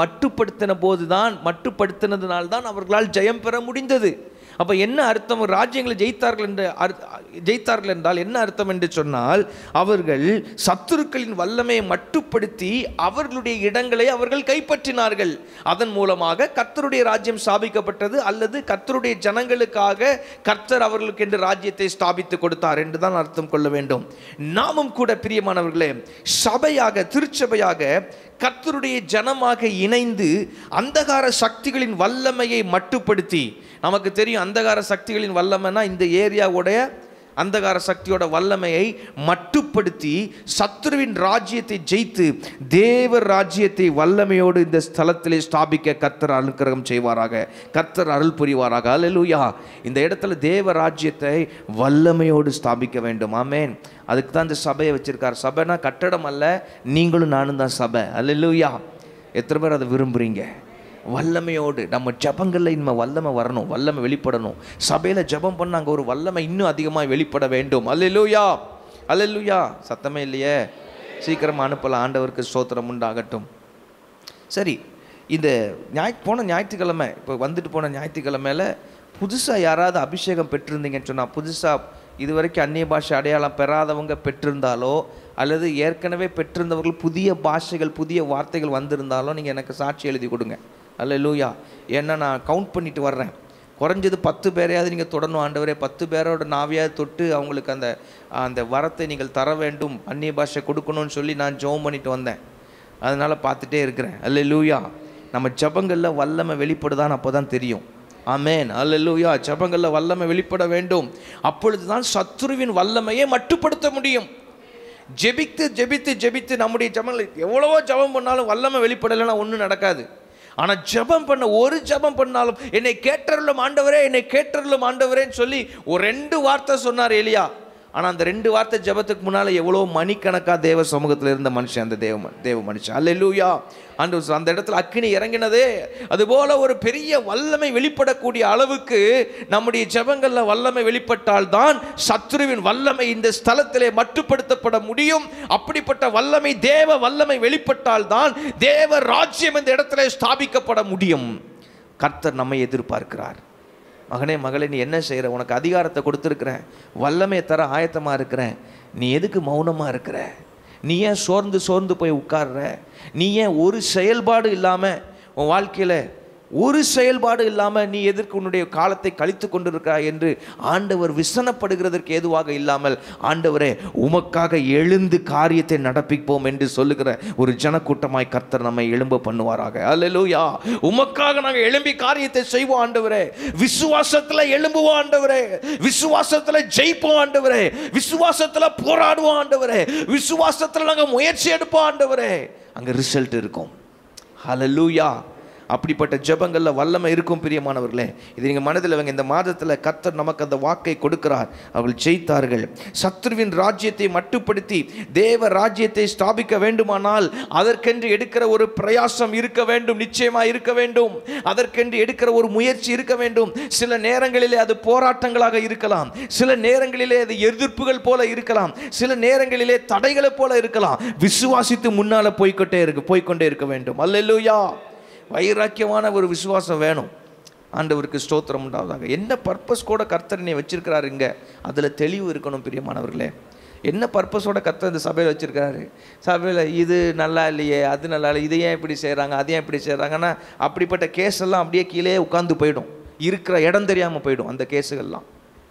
[SPEAKER 2] மட்டுப்படுத்தினதுனால்தான் அவர்களால் ஜெயம் பெற முடிந்தது. அப்போ என்ன அர்த்தம்? ராஜ்யங்களை ஜெயித்தார்கள் என்றால் என்ன அர்த்தம் என்று சொன்னால், அவர்கள் சத்துருக்களின் வல்லமையை மட்டுப்படுத்தி அவர்களுடைய இடங்களை அவர்கள் கைப்பற்றினார்கள். அதன் மூலமாக கர்த்தருடைய ராஜ்யம் ஸ்தாபிக்கப்பட்டது. அல்லது கர்த்தருடைய ஜனங்களுக்காக கர்த்தர் அவர்களுக்கு என்று ராஜ்யத்தை ஸ்தாபித்து கொடுத்தார் என்று தான் அர்த்தம் கொள்ள வேண்டும். நாமும் கூட பிரியமானவர்களே, சபையாக, திருச்சபையாக, கர்த்தருடைய ஜனமாக இணைந்து அந்தகார சக்திகளின் வல்லமையை மட்டுப்படுத்தி, நமக்கு தெரியும் அந்தகார சக்திகளின் வல்லமைனா இந்த ஏரியாவுடைய அந்தகார சக்தியோட வல்லமையை மட்டுப்படுத்தி சத்துருவின் ராஜ்யத்தை ஜெயித்து தேவ ராஜ்யத்தை வல்லமையோடு இந்த ஸ்தலத்திலே ஸ்தாபிக்க கர்த்தர் அனுக்கிரகம் செய்வாராக, கர்த்தர் அருள் புரிவாராக. அல்லேலூயா. இந்த இடத்துல தேவ ராஜ்யத்தை வல்லமையோடு ஸ்தாபிக்க வேண்டும். ஆமென். அதுக்கு தான் இந்த சபையை வச்சிருக்கார். சபைனா கட்டடம் அல்ல, நீங்களும் நானும் தான் சபை. அல்லேலூயா. எத்தனை பேர் அதை விரும்புறீங்க? வல்லமையோடு நம்ம ஜபங்களில் இனிமே வல்லமை வரணும், வல்லமை வெளிப்படணும். சபையில் ஜபம் பண்ண அங்கே ஒரு வல்லமை இன்னும் அதிகமாக வெளிப்பட வேண்டும். அல்லேலூயா, அல்லேலூயா. சத்தமே இல்லையே, சீக்கிரமாக அனுப்பலாம். ஆண்டவருக்கு ஸ்தோத்திரம் உண்டாகட்டும். சரி, இந்த போன ஞாயிற்றுக்கிழமை, இப்போ வந்துட்டு போன ஞாயிற்றுக்கிழமையில் புதுசாக யாராவது அபிஷேகம் பெற்றிருந்தீங்கன்னு சொன்னால், புதுசாக இதுவரைக்கும் அந்நிய பாஷை அடையாளம் பெறாதவங்க பெற்றிருந்தாலோ அல்லது ஏற்கனவே பெற்றிருந்தவர்கள் புதிய பாஷைகள் புதிய வார்த்தைகள் வந்திருந்தாலும் நீங்கள் எனக்கு சாட்சி எழுதி கொடுங்க. அல்லேலூயா. ஏன்னா நான் கவுண்ட் பண்ணிட்டு வர்றேன். குறைஞ்சது 10 பேரையாவது நீங்கள் தொடரணும். ஆண்டவரே, 10 பேரோட நாவியாவது தொட்டு அவங்களுக்கு அந்த வரத்தை நீங்கள் தர வேண்டும், அந்நிய பாஷை கொடுக்கணும்னு சொல்லி நான் ஜெபம் பண்ணிட்டு வந்தேன். அதனால் பார்த்துட்டே இருக்கிறேன். அல்லேலூயா. நம்ம ஜபங்களில் வல்லமை வெளிப்படுதான்னு அப்போ தான் தெரியும். ஆமென். அல்லேலூயா. ஜபங்களில் வல்லமை வெளிப்பட வேண்டும். அப்பொழுது தான் சத்துருவின் வல்லமையை மட்டுப்படுத்த முடியும். ஜெபித்து ஜெபித்து ஜெபித்து நம்முடைய ஜபங்கள் எவ்வளவோ ஜபம் பண்ணாலும் வல்லமை வெளிப்படலைன்னா ஒன்றும் நடக்காது. ஆனால் ஜபம் பண்ண, ஒரு ஜபம் பண்ணாலும் என்னை கேட்டருளும் ஆண்டவரே, என்னை கேட்டருளும் ஆண்டவரேன்னு சொல்லி ஒரு 2 வார்த்தை சொன்னார் எலியா. ஆனால் அந்த 2 வார்த்தை ஜபத்துக்கு முன்னால் எவ்வளோ மணிக்கணக்காக தேவ சமூகத்தில் இருந்த மனுஷன் அந்த தேவ மனுஷன். அல்லேலூயா. அந்த இடத்துல அக்கினி இறங்கினதே அதுபோல ஒரு பெரிய வல்லமை வெளிப்படக்கூடிய அளவுக்கு நம்முடைய ஜபங்களில் வல்லமை வெளிப்பட்டால் தான் சத்துருவின் வல்லமை இந்த ஸ்தலத்திலே மட்டுப்படுத்தப்பட முடியும். அப்படிப்பட்ட வல்லமை, தேவ வல்லமை வெளிப்பட்டால் தான் தேவ ராஜ்யம் இந்த இடத்துல ஸ்தாபிக்கப்பட முடியும். கர்த்தர் நம்மை எதிர்பார்க்கிறார். மகனே மகளே, நீ என்ன செய்கிற? உனக்கு அதிகாரத்தை கொடுத்துருக்குறேன், வல்லமையை தர ஆயத்தமாக இருக்கிறேன், நீ எதுக்கு மௌனமாக இருக்கிற? நீ ஏன் சோர்ந்து போய் உட்கார்ற? நீ ஏன் ஒரு செயல்பாடு இல்லாமல் உன் வாழ்க்கையில் ஒரு செயல்பாடு இல்லாமல் நீ எதற்கு உன்னுடைய காலத்தை கழித்து கொண்டிருக்கிறாய் என்று ஆண்டவர் விசனப்படுகிறதற்கு ஏதுவாக இல்லாமல், ஆண்டவரே உமக்காக எழுந்து காரியத்தை நடப்பிப்போம் என்று சொல்லுகிற ஒரு ஜனக்கூட்டமாய் கர்த்தர் நம்மை எழும்ப பண்ணுவாராக. அல்லேலூயா. உமக்காக நாங்கள் எழும்பி காரியத்தை செய்வோம் ஆண்டவரே. விசுவாசத்தில் எழும்புவோம் ஆண்டவரே. விசுவாசத்தில் ஜெயிப்போம் ஆண்டவரே. விசுவாசத்தில் போராடுவோம் ஆண்டவரே. விசுவாசத்தில் நாங்கள் முயற்சி எடுப்போம் ஆண்டவரே. அங்கே ரிசல்ட் இருக்கும். அல்லேலூயா. அப்படிப்பட்ட ஜெபங்களில் வல்லமை இருக்கும் பிரியமானவர்களே. இது நீங்கள் மனதில் வைங்க. இந்த மாதத்தில் கர்த்தர் நமக்கு அந்த வாக்கை கொடுக்கிறார். அவர்கள் ஜெயித்தார்கள். சத்ருவின் ராஜ்யத்தை மட்டுப்படுத்தி தேவ ராஜ்யத்தை ஸ்தாபிக்க வேண்டுமானால் அதற்கென்று எடுக்கிற ஒரு பிரயாசம் இருக்க வேண்டும், நிச்சயமாக இருக்க வேண்டும். அதற்கென்று எடுக்கிற ஒரு முயற்சி இருக்க வேண்டும். சில நேரங்களிலே அது போராட்டங்களாக இருக்கலாம், சில நேரங்களிலே அது எதிர்ப்புகள் போல இருக்கலாம், சில நேரங்களிலே தடைகளை போல இருக்கலாம். விசுவாசித்து முன்னால் போய்கொண்டே இருக்க வேண்டும். அல்லேலூயா. வைராக்கியமான ஒரு விசுவாசம் வேணும். ஆண்டவருக்கு ஸ்தோத்திரம் உண்டாவதாக. என்ன பர்பஸ் கூட கர்த்தர் என்னை வச்சிருக்கிறாரு இங்கே, அதில் தெளிவு இருக்கணும் பிரியமானவர்களே. என்ன பர்பஸோட கர்த்தர் இந்த சபையில் வச்சுருக்காரு? சபையில் இது நல்லா இல்லையே, அது நல்லா இல்லை, இதை ஏன் இப்படி செய்கிறாங்க, அது ஏன் இப்படி செய்கிறாங்கன்னா அப்படிப்பட்ட கேஸ் எல்லாம் அப்படியே கீழே உட்காந்து போயிடும். இருக்கிற இடம் தெரியாமல் போயிடும் அந்த கேஸுகள்லாம்.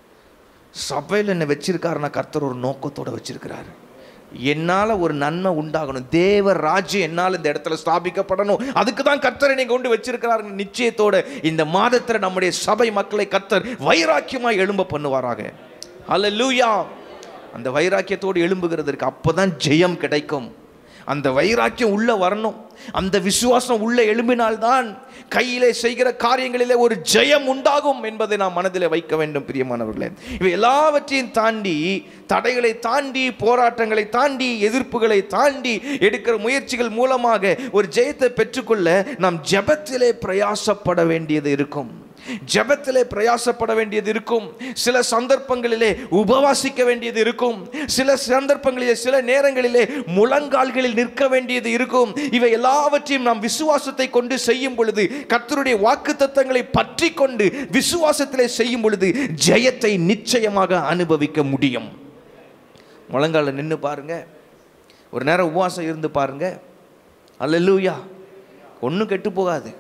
[SPEAKER 2] சபையில் என்னை வச்சிருக்காருன்னா கர்த்தர் ஒரு நோக்கத்தோடு வச்சிருக்கிறாரு. என்னால் ஒரு நன்மை உண்டாகணும், தேவ ராஜ்யம் என்னால் இந்த இடத்துல ஸ்தாபிக்கப்படணும், அதுக்கு தான் கர்த்தரை நீங்கள் கொண்டு வச்சிருக்கிறார் நிச்சயத்தோடு இந்த மாதத்தில் நம்முடைய சபை மக்களை கர்த்தர் வைராக்கியமாக எழும்ப பண்ணுவாராக. அல்லேலூயா. அந்த வைராக்கியத்தோடு எழும்புகிறதற்கு அப்போ தான் ஜெயம் கிடைக்கும். அந்த வைராக்கியம் உள்ள வரணும். அந்த விசுவாசம் உள்ள எழும்பினால்தான் கையிலே செய்கிற காரியங்களிலே ஒரு ஜெயம் உண்டாகும் என்பதை நாம் மனதில் வைக்க வேண்டும் பிரியமானவர்களே. இவை எல்லாவற்றையும் தாண்டி, தடைகளை தாண்டி, போராட்டங்களை தாண்டி, எதிர்ப்புகளை தாண்டி எடுக்கிற முயற்சிகள் மூலமாக ஒரு ஜெயத்தை பெற்றுக்கொள்ள நாம் ஜெபத்திலே பிரயாசப்பட வேண்டியது இருக்கும். ஜெபத்திலே பிரயாசப்பட வேண்டியது இருக்கும். சில சந்தர்ப்பங்களிலே உபவாசிக்க வேண்டியது இருக்கும். சில சந்தர்ப்பங்களிலே, சில நேரங்களிலே முழங்கால்களில் நிற்க வேண்டியது இருக்கும். இவை எல்லாவற்றையும் நாம் விசுவாசத்தை கொண்டு செய்யும் பொழுது, கர்த்தருடைய வாக்குத்தத்தங்களை பற்றி கொண்டு விசுவாசத்திலே செய்யும் பொழுது ஜெயத்தை நிச்சயமாக அனுபவிக்க முடியும். முழங்கால நின்று பாருங்க, ஒரு நேரம் உபவாசம் இருந்து பாருங்க. அல்லேலூயா. ஒன்றும் கெட்டு போகாது,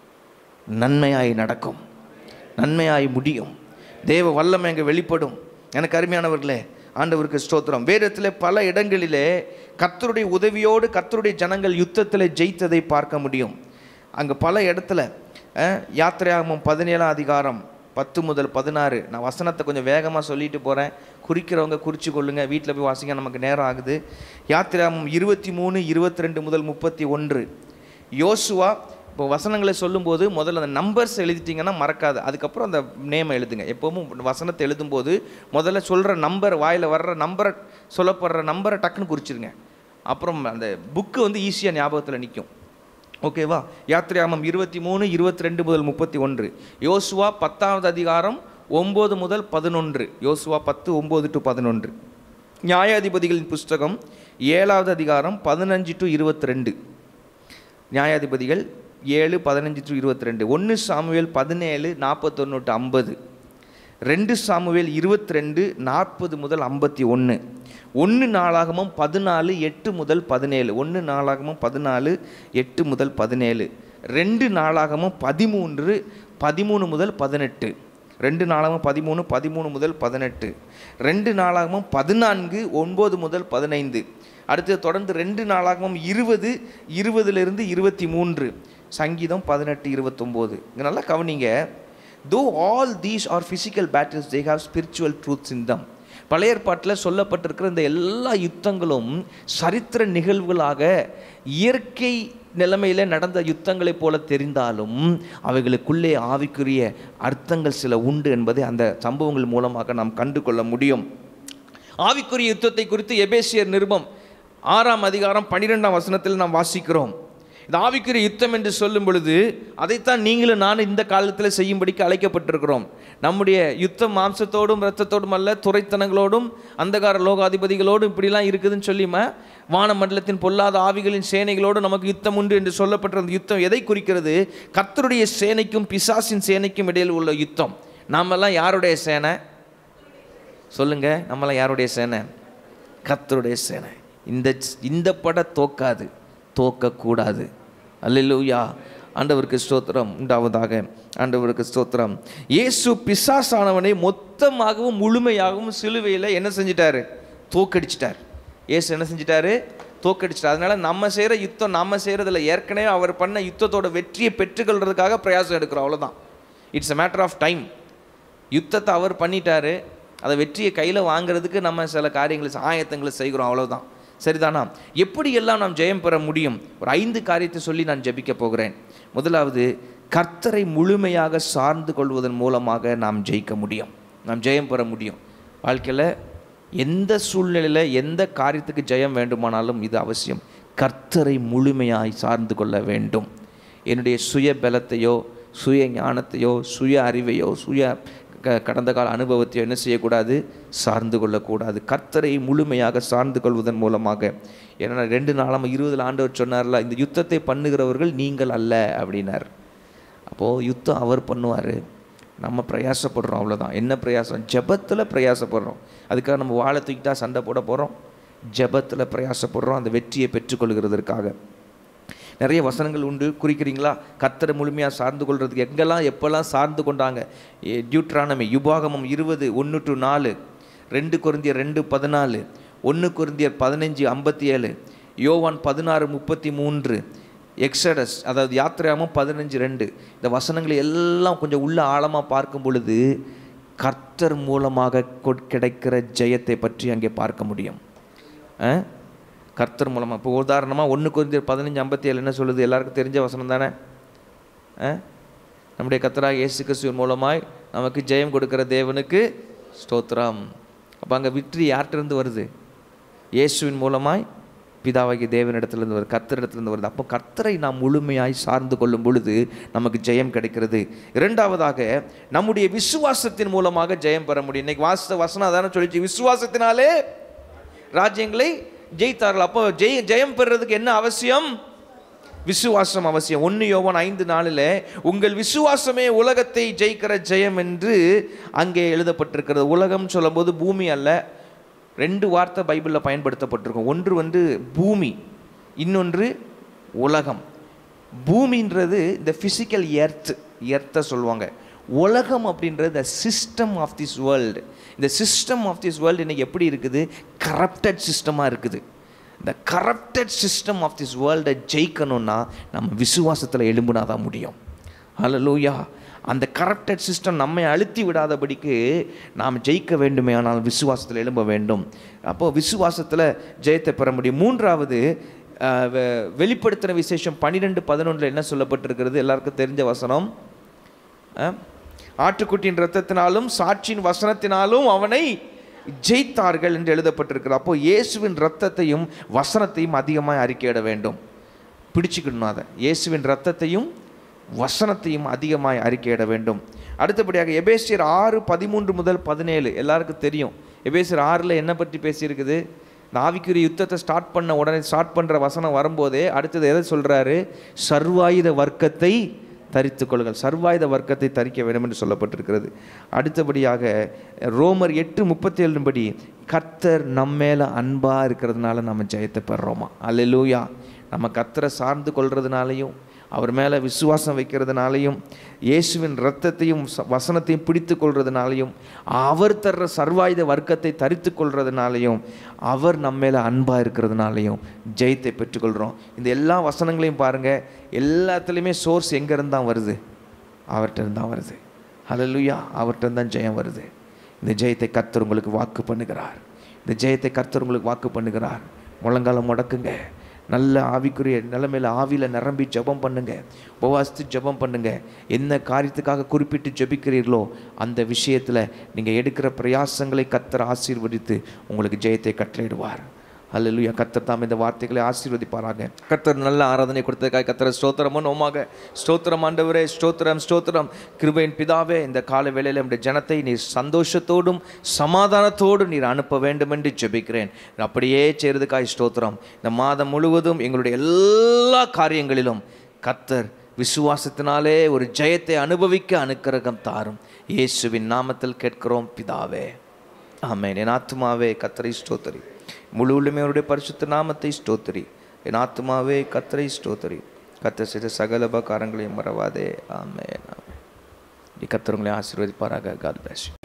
[SPEAKER 2] நன்மையாய் நடக்கும், நன்மையாய் முடியும். தேவ வல்லமை அங்கே வெளிப்படும். எனக்கு அருமையானவர்களே, ஆண்டவருக்கு ஸ்தோத்திரம். வேதத்தில் பல இடங்களிலே கர்த்தருடைய உதவியோடு கர்த்தருடைய ஜனங்கள் யுத்தத்தில் ஜெயித்ததை பார்க்க முடியும். அங்கே பல இடத்துல யாத்திரையாகமம் 17ஆம் அதிகாரம் 10 முதல் 16, நான் வசனத்தை கொஞ்சம் வேகமாக சொல்லிட்டு போகிறேன், குறிக்கிறவங்க குறித்து கொள்ளுங்கள், வீட்டில் போய் வாசிங்க, நமக்கு நேரம் ஆகுது. யாத்திரையாகமம் 23, 22 முதல் 31. யோசுவா, இப்போ வசனங்களை சொல்லும்போது முதல்ல அந்த நம்பர்ஸ் எழுதிட்டிங்கன்னா மறக்காது, அதுக்கப்புறம் அந்த நேமை எழுதுங்க. எப்போவும் வசனத்தை எழுதும்போது முதல்ல சொல்கிற நம்பர், வாயில் வர்ற நம்பரை, சொல்லப்படுற நம்பரை டக்குன்னு குறிச்சிருங்க. அப்புறம் அந்த புக்கு ஈஸியாக ஞாபகத்தில் நிற்கும். ஓகேவா? யாத்திரையாகமம் 23, 22 முதல் 31. யோசுவா 10ஆம் அதிகாரம் 9 முதல் 11. யோசுவா 10, 9 to 11. நியாயாதிபதிகளின் புஸ்தகம் 7ஆவது அதிகாரம் 15 to 22. நியாயாதிபதிகள் 7, 15 to 22. 1 Samuel 17, 41 to 50. 2 சாமுவேல் 22, 40 முதல் 51. 1 நாளாகமம் 14, 8 முதல் 17. 1 நாளாகமம் 14, 8 முதல் 17. 2 நாளாகமம் 13, 13 முதல் 18. 2 நாளாகமம் 13, 13 முதல் 18. 2 நாளாகமம் 14, 9 முதல் 15. அடுத்து தொடர்ந்து 2 நாளாகமம் 20, 20 23. சங்கீதம் 18, 29. இங்கே நல்லா கவனிங்க. Though all these are physical battles, they have spiritual truths in them. பழைய ஏற்பாட்டில் சொல்லப்பட்டிருக்கிற இந்த எல்லா யுத்தங்களும் சரித்திர நிகழ்வுகளாக இயற்கை நிலைமையில் நடந்த யுத்தங்களைப் போல தெரிந்தாலும் அவைகளுக்குள்ளே ஆவிக்குரிய அர்த்தங்கள் சில உண்டு என்பதை அந்த சம்பவங்கள் மூலமாக நாம் கண்டு கொள்ள முடியும். ஆவிக்குரிய யுத்தத்தை குறித்து எபேசியர் நிருபம் 6ஆம் அதிகாரம் 12ஆம் வசனத்தில் நாம் வாசிக்கிறோம். இந்த ஆவிக்குரிய யுத்தம் என்று சொல்லும் பொழுது அதைத்தான் நீங்களும் நானும் இந்த காலத்தில் செய்யும்படிக்கு அழைக்கப்பட்டிருக்கிறோம். நம்முடைய யுத்தம் மாம்சத்தோடும் இரத்தத்தோடும் அல்ல, துரைத்தனங்களோடும் அந்தகார லோகாதிபதிகளோடும் இப்படிலாம் இருக்குதுன்னு சொல்லிமா வானமண்டலத்தின் பொல்லாத ஆவிகளின் சேனைகளோடு நமக்கு யுத்தம் உண்டு என்று சொல்லப்பட்ட அந்த யுத்தம் எதை குறிக்கிறது? கர்த்தருடைய சேனைக்கும் பிசாசின் சேனைக்கும் இடையில் உள்ள யுத்தம். நாமெல்லாம் யாருடைய சேனை சொல்லுங்க? நம்மளாம் யாருடைய சேனை? கர்த்தருடைய சேனை. இந்த படம் தோக்காது, தோக்கக்கூடாது. அல்லேலூயா. ஆண்டவருக்கு ஸ்தோத்திரம் உண்டாவதாக. ஆண்டவருக்கு ஸ்தோத்திரம். இயேசு பிசாசானவனை மொத்தமாகவும் முழுமையாகவும் சிலுவையில் என்ன செஞ்சிட்டாரு? தோக்கடிச்சிட்டார். இயேசு என்ன செஞ்சிட்டாரு? தோக்கடிச்சிட்டார். அதனால நம்ம செய்கிற யுத்தம் நம்ம செய்கிறதில்ல, ஏற்கனவே அவர் பண்ண யுத்தத்தோட வெற்றியை பெற்றுக்கொள்றதுக்காக பிரயாசம் எடுக்கிறோம், அவ்வளோதான். It's a matter of time. யுத்தத்தை அவர் பண்ணிட்டாரு, அதை வெற்றியை கையில் வாங்குறதுக்கு நம்ம சில காரியங்களை ஆயத்தங்களை செய்கிறோம், அவ்வளோதான். சரிதானா? எப்படியெல்லாம் நாம் ஜெயம் பெற முடியும்? ஒரு 5 காரியத்தை சொல்லி நான் ஜெபிக்க போகிறேன். முதலாவது, கர்த்தரை முழுமையாக சார்ந்து கொள்வதன் மூலமாக நாம் ஜெயிக்க முடியும், நாம் ஜெயம் பெற முடியும். வாழ்க்கையில் எந்த சூழ்நிலையில் எந்த காரியத்துக்கு ஜெயம் வேண்டுமானாலும் இது அவசியம். கர்த்தரை முழுமையாய் சார்ந்து கொள்ள வேண்டும். என்னுடைய சுய பலத்தையோ சுய ஞானத்தையோ சுய அறிவையோ சுய கடந்த கால அனுபவத்தையோ என்ன செய்யக்கூடாது? சார்ந்து கொள்ளக்கூடாது. கர்த்தரை முழுமையாக சார்ந்து கொள்வதன் மூலமாக. ஏன்னா 2 நாளாக 20 ஆண்டவர் சொன்னார்ல, இந்த யுத்தத்தை பண்ணுகிறவர்கள் நீங்கள் அல்ல அப்படின்னார். அப்போது யுத்தம் அவர் பண்ணுவார், நம்ம பிரயாசப்படுறோம், அவ்வளோதான். என்ன பிரயாசம்? ஜெபத்தில் பிரயாசப்படுறோம். அதுக்காக நம்ம வாழை தூக்கிட்டா சண்டை போட போகிறோம்? ஜெபத்தில் பிரயாசப்படுறோம் அந்த வெற்றியை பெற்றுக்கொள்கிறதற்காக. நிறைய வசனங்கள் உண்டு, குறிக்கிறீங்களா? கர்த்தரை முழுமையாக சார்ந்து கொள்றதுக்கு எங்கெல்லாம் எப்போல்லாம் சார்ந்து கொண்டாங்க? டியூட்ரானமி, யுபாகமம் 20:1-4, 2 கொரிந்தியர் 2:14, 1 கொரிந்தியர் 15:57, யோவான் 16:33, எக்ஸடஸ் அதாவது யாத்திராகமம் 15:2. இந்த வசனங்களை எல்லாம் கொஞ்சம் உள்ள ஆழமாக பார்க்கும் பொழுது கர்த்தர் மூலமாக கிடைக்கிற ஜெயத்தை பற்றி அங்கே பார்க்க முடியும். கர்த்தர் மூலமாக. இப்போ உதாரணமாக 1 கொரிந்தியர் 15:57 என்ன சொல்லுது? எல்லாருக்கும் தெரிஞ்ச வசனம் தானே. நம்முடைய கர்த்தராகிய இயேசு கிறிஸ்துவின் மூலமாய் நமக்கு ஜெயம் கொடுக்கிற தேவனுக்கு ஸ்தோத்திரம். அப்போ அங்கே வெற்றி யார்கிட்டருந்து வருது? இயேசுவின் மூலமாய் பிதாவாகிய தேவனிடத்திலிருந்து வருது, கர்த்தரிடத்திலிருந்து வருது. அப்போ கர்த்தரை நாம் முழுமையாய் சார்ந்து கொள்ளும் பொழுது நமக்கு ஜெயம் கிடைக்கிறது. இரண்டாவதாக, நம்முடைய விசுவாசத்தின் மூலமாக ஜெயம் பெற முடியும். இன்னைக்கு வாசித்த வசனம் அதான சொல்லிச்சு, விசுவாசத்தினாலே ராஜ்யங்களை ஜெயித்தார்கள். அப்போ ஜெயம் பெறுறதுக்கு என்ன அவசியம்? விசுவாசம் அவசியம். 1 யோவான் 5:4 உங்கள் விசுவாசமே உலகத்தை ஜெயிக்கிற ஜெயம் என்று அங்கே எழுதப்பட்டிருக்கிறது. உலகம் சொல்லும் போது பூமி அல்ல, 2 வார்த்தை பைபிளில் பயன்படுத்தப்பட்டிருக்கும். ஒன்று பூமி, இன்னொன்று உலகம். பூமின்றது இந்த ஃபிசிக்கல் எர்த்தை சொல்லுவாங்க. உலகம் அப்படின்றது the system of this world. இந்த சிஸ்டம் ஆஃப் திஸ் வேர்ல்டு இன்னைக்கு எப்படி இருக்குது? கரப்டட் சிஸ்டமாக இருக்குது. இந்த கரப்டட் சிஸ்டம் ஆஃப் திஸ் வேர்ல்டை ஜெயிக்கணும்னா நம்ம விசுவாசத்தில் எழும்புனா தான் முடியும். ஹல்லேலூயா. அந்த கரப்டட் சிஸ்டம் நம்மை அழுத்தி விடாதபடிக்கு நாம் ஜெயிக்க வேண்டுமே ஆனால் விசுவாசத்தில் எழும்ப வேண்டும். அப்போது விசுவாசத்தில் ஜெயத்தை பெற முடியும். மூன்றாவது, வெளிப்படுத்தின விசேஷம் 12:11 என்ன சொல்லப்பட்டிருக்கிறது? எல்லாருக்கும் தெரிஞ்ச வசனம். ஆட்டுக்குட்டியின் இரத்தத்தினாலும் சாட்சியின் வசனத்தினாலும் அவனை ஜெயித்தார்கள் என்று எழுதப்பட்டிருக்கிறது. அப்போ இயேசுவின் இரத்தத்தையும் வசனத்தையும் அதிகமாக அறிக்கையிட வேண்டும். பிடிச்சிக்கணும் அதை. இயேசுவின் இரத்தத்தையும் வசனத்தையும் அதிகமாக அறிக்கையிட வேண்டும். அடுத்தபடியாக எபேசியர் 6:13-17 எல்லாருக்கும் தெரியும். எபேசியர் 6 என்ன பற்றி பேசியிருக்குது? ஆவிக்குரிய யுத்தத்தை ஸ்டார்ட் பண்ண உடனே ஸ்டார்ட் பண்ணுற வசனம் வரும்போதே அடுத்தது எதை சொல்கிறாரு? சர்வாயுத வர்க்கத்தை தரித்து கொள்ளுங்கள். சர்வாயுத வர்க்கத்தை தரிக்க வேண்டும் என்று சொல்லப்பட்டிருக்கிறது. அடுத்தபடியாக ரோமர் 8:37 படி கர்த்தர் நம்மேல அன்பாக இருக்கிறதுனால நம்ம ஜெயத்தை பெறுறோமா? அல்லேலூயா. நம்ம கர்த்தரை சார்ந்து கொள்றதுனாலையும் அவர் மேலே விசுவாசம் வைக்கிறதுனாலையும் இயேசுவின் இரத்தத்தையும் வசனத்தையும் பிடித்து கொள்றதுனாலையும் அவர் தர்ற சர்வாயுத வர்க்கத்தை தரித்து கொள்றதுனாலையும் அவர் நம்ம மேலே அன்பாக இருக்கிறதுனாலையும் ஜெயத்தை பெற்றுக்கொள்கிறோம். இந்த எல்லா வசனங்களையும் பாருங்கள், எல்லாத்துலேயுமே சோர்ஸ் எங்கேருந்து தான் வருது? அவர்கிட்ட தான் வருது. ஹல்லேலூயா. அவர்கிட்ட தான் ஜெயம் வருது. இந்த ஜெயத்தை கர்த்தர் உங்களுக்கு வாக்கு பண்ணுகிறார். இந்த ஜெயத்தை கர்த்தர் உங்களுக்கு வாக்கு பண்ணுகிறார். முழங்காலம் முடக்குங்க. நல்ல ஆவிக்குரிய நிலைமையில் ஆவியில் நிரம்பி ஜெபம் பண்ணுங்க. உபவாசித்து ஜெபம் பண்ணுங்க. என்ன காரியத்துக்காக குறிப்பிட்டு ஜெபிக்கிறீர்களோ அந்த விஷயத்தில் நீங்கள் எடுக்கிற பிரயாசங்களை கர்த்தர் ஆசீர்வதித்து உங்களுக்கு ஜெயத்தை கட்டளையிடுவார். அல்லேலூயா. கர்த்தர் தாம் இந்த வார்த்தைகளை ஆசீர்வதிப்பாராக. கர்த்தர் நல்ல ஆராதனை கொடுத்ததுக்காக கர்த்தரை ஸ்தோத்திரமோ நோமாக ஸ்தோத்திரம். ஆண்டவரே ஸ்தோத்திரம் ஸ்தோத்திரம். கிருபையின் பிதாவே, இந்த கால வேளையில் நம்முடைய ஜனத்தை நீர் சந்தோஷத்தோடும் சமாதானத்தோடும் நீர் அனுப்ப வேண்டும் என்று ஜெபிக்கிறேன். அப்படியே செய்கிறதுக்காக ஸ்தோத்திரம். இந்த மாதம் முழுவதும் எங்களுடைய எல்லா காரியங்களிலும் கர்த்தர் விசுவாசத்தினாலே ஒரு ஜெயத்தை அனுபவிக்க அனுக்கிரகம் தாரும். இயேசுவின் நாமத்தில் கேட்கிறோம் பிதாவே, ஆமென். என் ஆத்துமாவே கர்த்தரை ஸ்தோத்திரி, முழு உள்ளமையோருடைய பரிசுத்த நாமத்தை ஸ்தோத்திரி. என் ஆத்துமாவே கர்த்தரை ஸ்தோத்திரி, கர்த்தர் செய்த சகல உபகாரங்களையும் மறவாதே. ஆமென். கர்த்தர் உங்களை ஆசீர்வதிப்பாராக. God bless you.